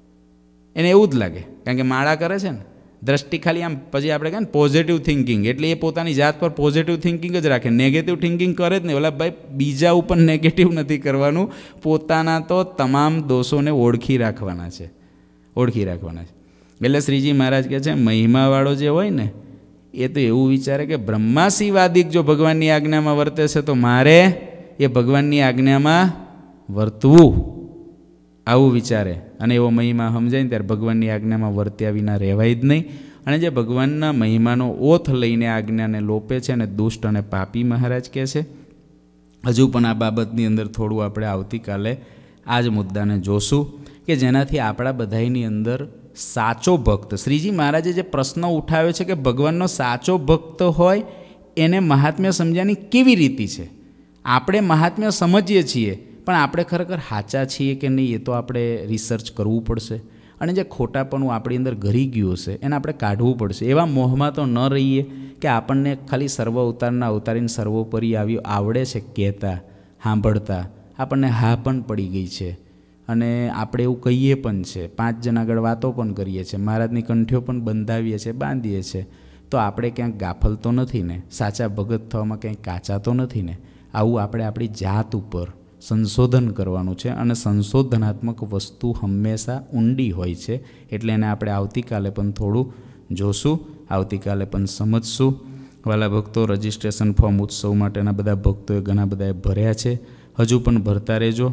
એને એવું જ લાગે, કારણ કે માળા કરે છે ને. દ્રષ્ટિ ખાલી આમ, પછી આપણે કહે ને પોઝિટિવ થિંકિંગ, એટલે એ પોતાની જાત પર પોઝિટિવ થિંકિંગ જ રાખે, નેગેટિવ થિંકિંગ કરે જ નહીં. ઓલા ભાઈ બીજા ઉપર નેગેટિવ નથી કરવાનું, પોતાના તો તમામ દોષોને ઓળખી રાખવાના છે, ઓળખી રાખવાના છે. એટલે શ્રીજી મહારાજ કહે છે મહિમાવાળો જે હોય ને એ તો એવું વિચારે કે બ્રહ્માસીવાદિક જો ભગવાનની આજ્ઞામાં વર્તે છે તો મારે એ ભગવાનની આજ્ઞામાં વર્તવું, આવું વિચારે. અને એવો મહિમા સમજાય ને ત્યારે ભગવાનની આજ્ઞામાં વર્ત્યા વિના રહેવાય જ નહીં. અને જે ભગવાનના મહિમાનો ઓથ લઈને આજ્ઞાને લોપે છે અને દુષ્ટ અને પાપી મહારાજ કહે છે. હજુ પણ આ બાબતની અંદર થોડું આપણે આવતીકાલે આ જ મુદ્દાને જોશું કે જેનાથી આપણા બધાની અંદર સાચો ભક્ત, શ્રીજી મહારાજે જે પ્રશ્ન ઉઠાવ્યો છે કે ભગવાનનો સાચો ભક્ત હોય એને મહાત્મ્ય સમજ્યાની કેવી રીતિ છે. આપણે મહાત્મ્ય સમજીએ છીએ પણ આપણે ખરેખર સાચા છીએ કે નહીં એ તો આપણે રિસર્ચ કરવું પડશે. અને જે ખોટાપણું આપણી અંદર ઘરી ગયું હશે એને આપણે કાઢવું પડશે. એવા મોહમાં તો ન રહીએ કે આપણને ખાલી સર્વ અવતારના અવતારીને સર્વોપરી આવ્યું આવડે છે કહેતા સાંભળતા, આપણને હા પણ પડી ગઈ છે અને આપણે એવું કહીએ પણ છે, પાંચ જણ આગળ વાતો પણ કરીએ છીએ, મહારાજની કંઠીઓ પણ બંધાવીએ છીએ, બાંધીએ છીએ, તો આપણે ક્યાંક ગાફલ તો નથી ને? સાચા ભગત થવામાં ક્યાંય કાચા તો નથી ને? આવું આપણે આપણી જાત ઉપર સંશોધન કરવાનું છે, અને સંશોધનાત્મક વસ્તુ હંમેશા ઊંડી હોય છે. એટલે એને આપણે આવતીકાલે પણ થોડું જોશું, આવતીકાલે પણ સમજશું. વાલા ભક્તો, રજિસ્ટ્રેશન ફોર્મ ઉત્સવ માટેના બધા ભક્તોએ ઘણા બધાએ ભર્યા છે, હજુ પણ ભરતા રહેજો.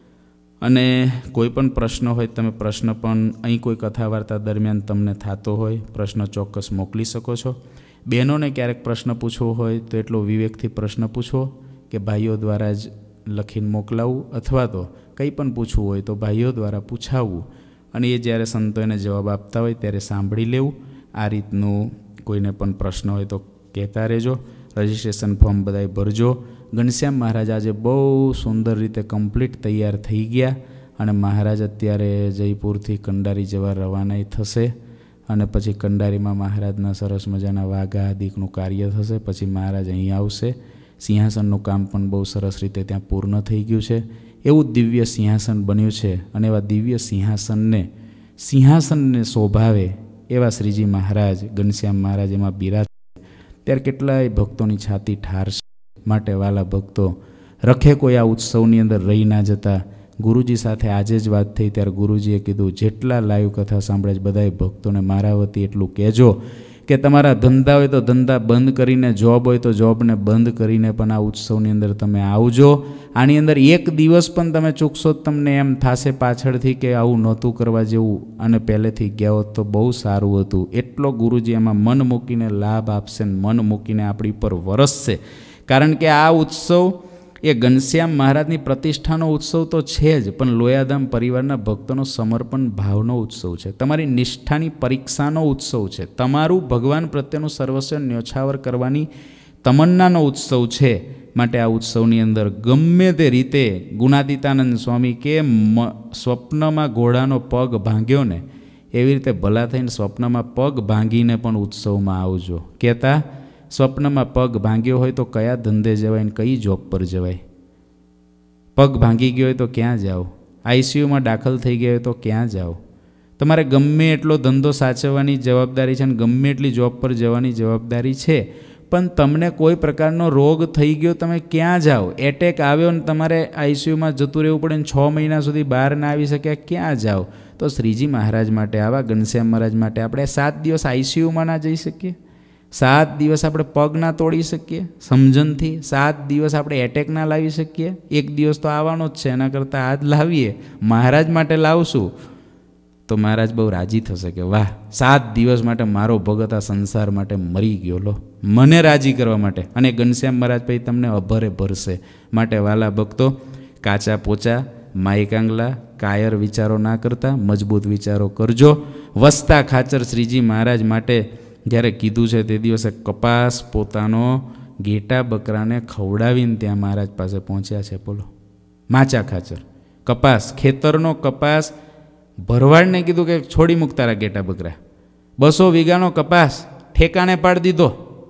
અને કોઈ પણ પ્રશ્ન હોય તમે પ્રશ્ન પણ અહીં કોઈ કથા વાર્તા દરમિયાન તમને થતો હોય પ્રશ્ન ચોક્કસ મોકલી શકો છો. બહેનોને ક્યારેક પ્રશ્ન પૂછવો હોય તો એટલો વિવેકથી પ્રશ્ન પૂછવો કે ભાઈઓ દ્વારા જ લખીને મોકલાવવું, અથવા તો કંઈ પણ પૂછવું હોય તો ભાઈઓ દ્વારા પૂછાવવું, અને એ જ્યારે સંતો એને જવાબ આપતા હોય ત્યારે સાંભળી લેવું. આ રીતનું કોઈને પણ પ્રશ્ન હોય તો કહેતા રહેજો. રજિસ્ટ્રેશન ફોર્મ બધાય ભરજો. ઘનશ્યામ મહારાજ આજે બહુ સુંદર રીતે કમ્પ્લીટ તૈયાર થઈ ગયા, અને મહારાજ અત્યારે જયપુરથી કંડારી જવા રવાના થશે, અને પછી કંડારીમાં મહારાજના સરસ મજાના વાઘા આદિકનું કાર્ય થશે. પછી મહારાજ અહીં આવશે. સિંહાસનનું કામ પણ બહુ સરસ રીતે ત્યાં પૂર્ણ થઈ ગયું છે. એવું દિવ્ય સિંહાસન બન્યું છે, અને એવા દિવ્ય સિંહાસનને સિંહાસનને શોભાવે એવા શ્રીજી મહારાજ ઘનશ્યામ મહારાજ એમાં બિરાજ. ત્યારે કેટલાય ભક્તોની છાતી ઠારશે. માટે વાલા ભક્તો, રખે કોઈ આ ઉત્સવની અંદર રહી ના જતા. ગુરુજી સાથે આજે જ વાત થઈ ત્યારે ગુરુજીએ કીધું જેટલા લાઈવ કથા સાંભળે છે બધાય ભક્તોને મારા વતી એટલું કહેજો કે તમારા ધંધા હોય તો ધંધા બંધ કરીને, જોબ હોય તો જોબને બંધ કરીને પણ આ ઉત્સવની અંદર તમે આવજો. આની અંદર એક દિવસ પણ તમે ચૂકશો તમને એમ થશે પાછળથી કે આવું નહોતું કરવા જેવું, અને પહેલેથી ગયા હોત તો બહુ સારું હતું. એટલો ગુરુજી એમાં મન મૂકીને લાભ આપશે, મન મૂકીને આપણી ઉપર વરસશે. કારણ કે આ ઉત્સવ એ ઘનશ્યામ મહારાજની પ્રતિષ્ઠાનો ઉત્સવ તો છે જ, પણ લોયાધામ પરિવારના ભક્તોનો સમર્પણ ભાવનો ઉત્સવ છે. તમારી નિષ્ઠાની પરીક્ષાનો ઉત્સવ છે. તમારું ભગવાન પ્રત્યેનું સર્વસ્વ ન્યોછાવર કરવાની તમન્નાનો ઉત્સવ છે. માટે આ ઉત્સવની અંદર ગમે તે રીતે ગુણાતીતાનંદ સ્વામી કે સ્વપ્નમાં ઘોડાનો પગ ભાંગ્યો ને એવી રીતે ભલા થઈને સ્વપ્નમાં પગ ભાંગીને પણ ઉત્સવમાં આવજો. કહેતા સ્વપ્નમાં પગ ભાંગ્યો હોય તો કયા ધંધે જવાય ને કઈ જોબ પર જવાય? પગ ભાંગી ગયો હોય તો ક્યાં જાઓ? આઈસીયુમાં દાખલ થઈ ગયા હોય તો ક્યાં જાઓ? તમારે ગમે એટલો ધંધો સાચવવાની જવાબદારી છે, અને ગમે એટલી જોબ પર જવાની જવાબદારી છે, પણ તમને કોઈ પ્રકારનો રોગ થઈ ગયો, તમે ક્યાં જાઓ? એટેક આવ્યો ને તમારે આઈસીયુમાં જતું રહેવું પડે ને છ મહિના સુધી બહાર ના આવી શક્યા, ક્યાં જાઓ? તો શ્રીજી મહારાજ માટે, આવા ઘનશ્યામ મહારાજ માટે આપણે સાત દિવસ આઈસીયુમાં ના જઈ શકીએ? સાત દિવસ આપણે પગ ના તોડી શકીએ સમજણથી? સાત દિવસ આપણે એટેક ના લાવી શકીએ? એક દિવસ તો આવવાનો જ છે, એના કરતાં આજ લાવીએ, મહારાજ માટે લાવશું તો મહારાજ બહુ રાજી થશે કે વાહ, સાત દિવસ માટે મારો ભગત આ સંસાર માટે મરી ગયો, લો મને રાજી કરવા માટે. અને ઘનશ્યામ મહારાજ પછી તમને અભરે ભરશે. માટે વાલા ભક્તો, કાચા પોચા માયકાંગલા કાયર વિચારો ના કરતા મજબૂત વિચારો કરજો. વસતા ખાચર શ્રીજી મહારાજ માટે જ્યારે કીધું છે તે દિવસે કપાસ પોતાનો ઘેટા બકરાને ખવડાવીને ત્યાં મહારાજ પાસે પહોંચ્યા છે. બોલો, માચા ખાચર કપાસ, ખેતરનો કપાસ ભરવાડને કીધું કે છોડી મૂક તારા ઘેટા બકરા. બસો વીઘાનો કપાસ ઠેકાણે પાડી દીધો.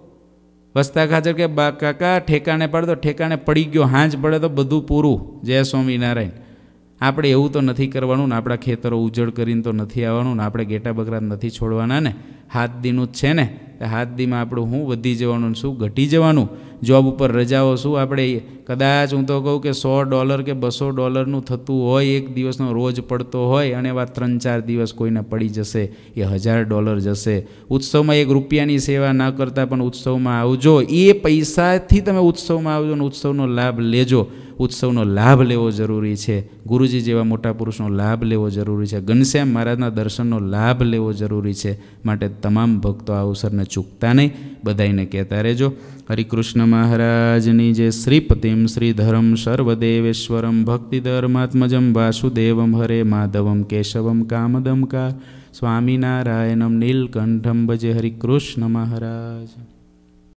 વસતા ખાચર કે બા કાકા ઠેકાણે પાડ દો. ઠેકાણે પડી ગયો, હાંજ પડે તો બધું પૂરું. જય સ્વામિનારાયણ. આપણે એવું તો નથી કરવાનું ને, આપણા ખેતરો ઉજળ કરીને તો નથી આવવાનું ને, આપણે ઘેટા બકરા નથી છોડવાના ને. હાથ દીનું જ છે ને, હાથ દીમાં આપણું શું વધી જવાનું, શું ઘટી જવાનું? જોબ ઉપર રજાઓ શું આપણે કદાચ, હું તો કહું કે સો ડોલર કે બસો ડોલરનું થતું હોય, એક દિવસનો રોજ પડતો હોય, અને એવા ત્રણ ચાર દિવસ કોઈને પડી જશે, એ હજાર ડોલર જશે. ઉત્સવમાં એક રૂપિયાની સેવા ના કરતાં પણ ઉત્સવમાં આવજો. એ પૈસાથી તમે ઉત્સવમાં આવજો ને ઉત્સવનો લાભ લેજો. ઉત્સવનો લાભ લેવો જરૂરી છે. ગુરુજી જેવા મોટા પુરુષનો લાભ લેવો જરૂરી છે. ઘનશ્યામ મહારાજના દર્શનનો લાભ લેવો જરૂરી છે. માટે તમામ ભક્તો આ અવસરને ચૂકતા નહીં. બધાઈને કહેતા રહેજો. હરિકૃષ્ણ મહારાજની જે શ્રીપતિમ શ્રીધરમ સર્વદેવેશ્વરમ ભક્તિધર્માત્મજમ વાસુદેવમ હરે માધવમ કેશવમ કામદમ કા સ્વામિનારાયણમ નીલકંઠમ ભજે. હરિકૃષ્ણ મહારાજ.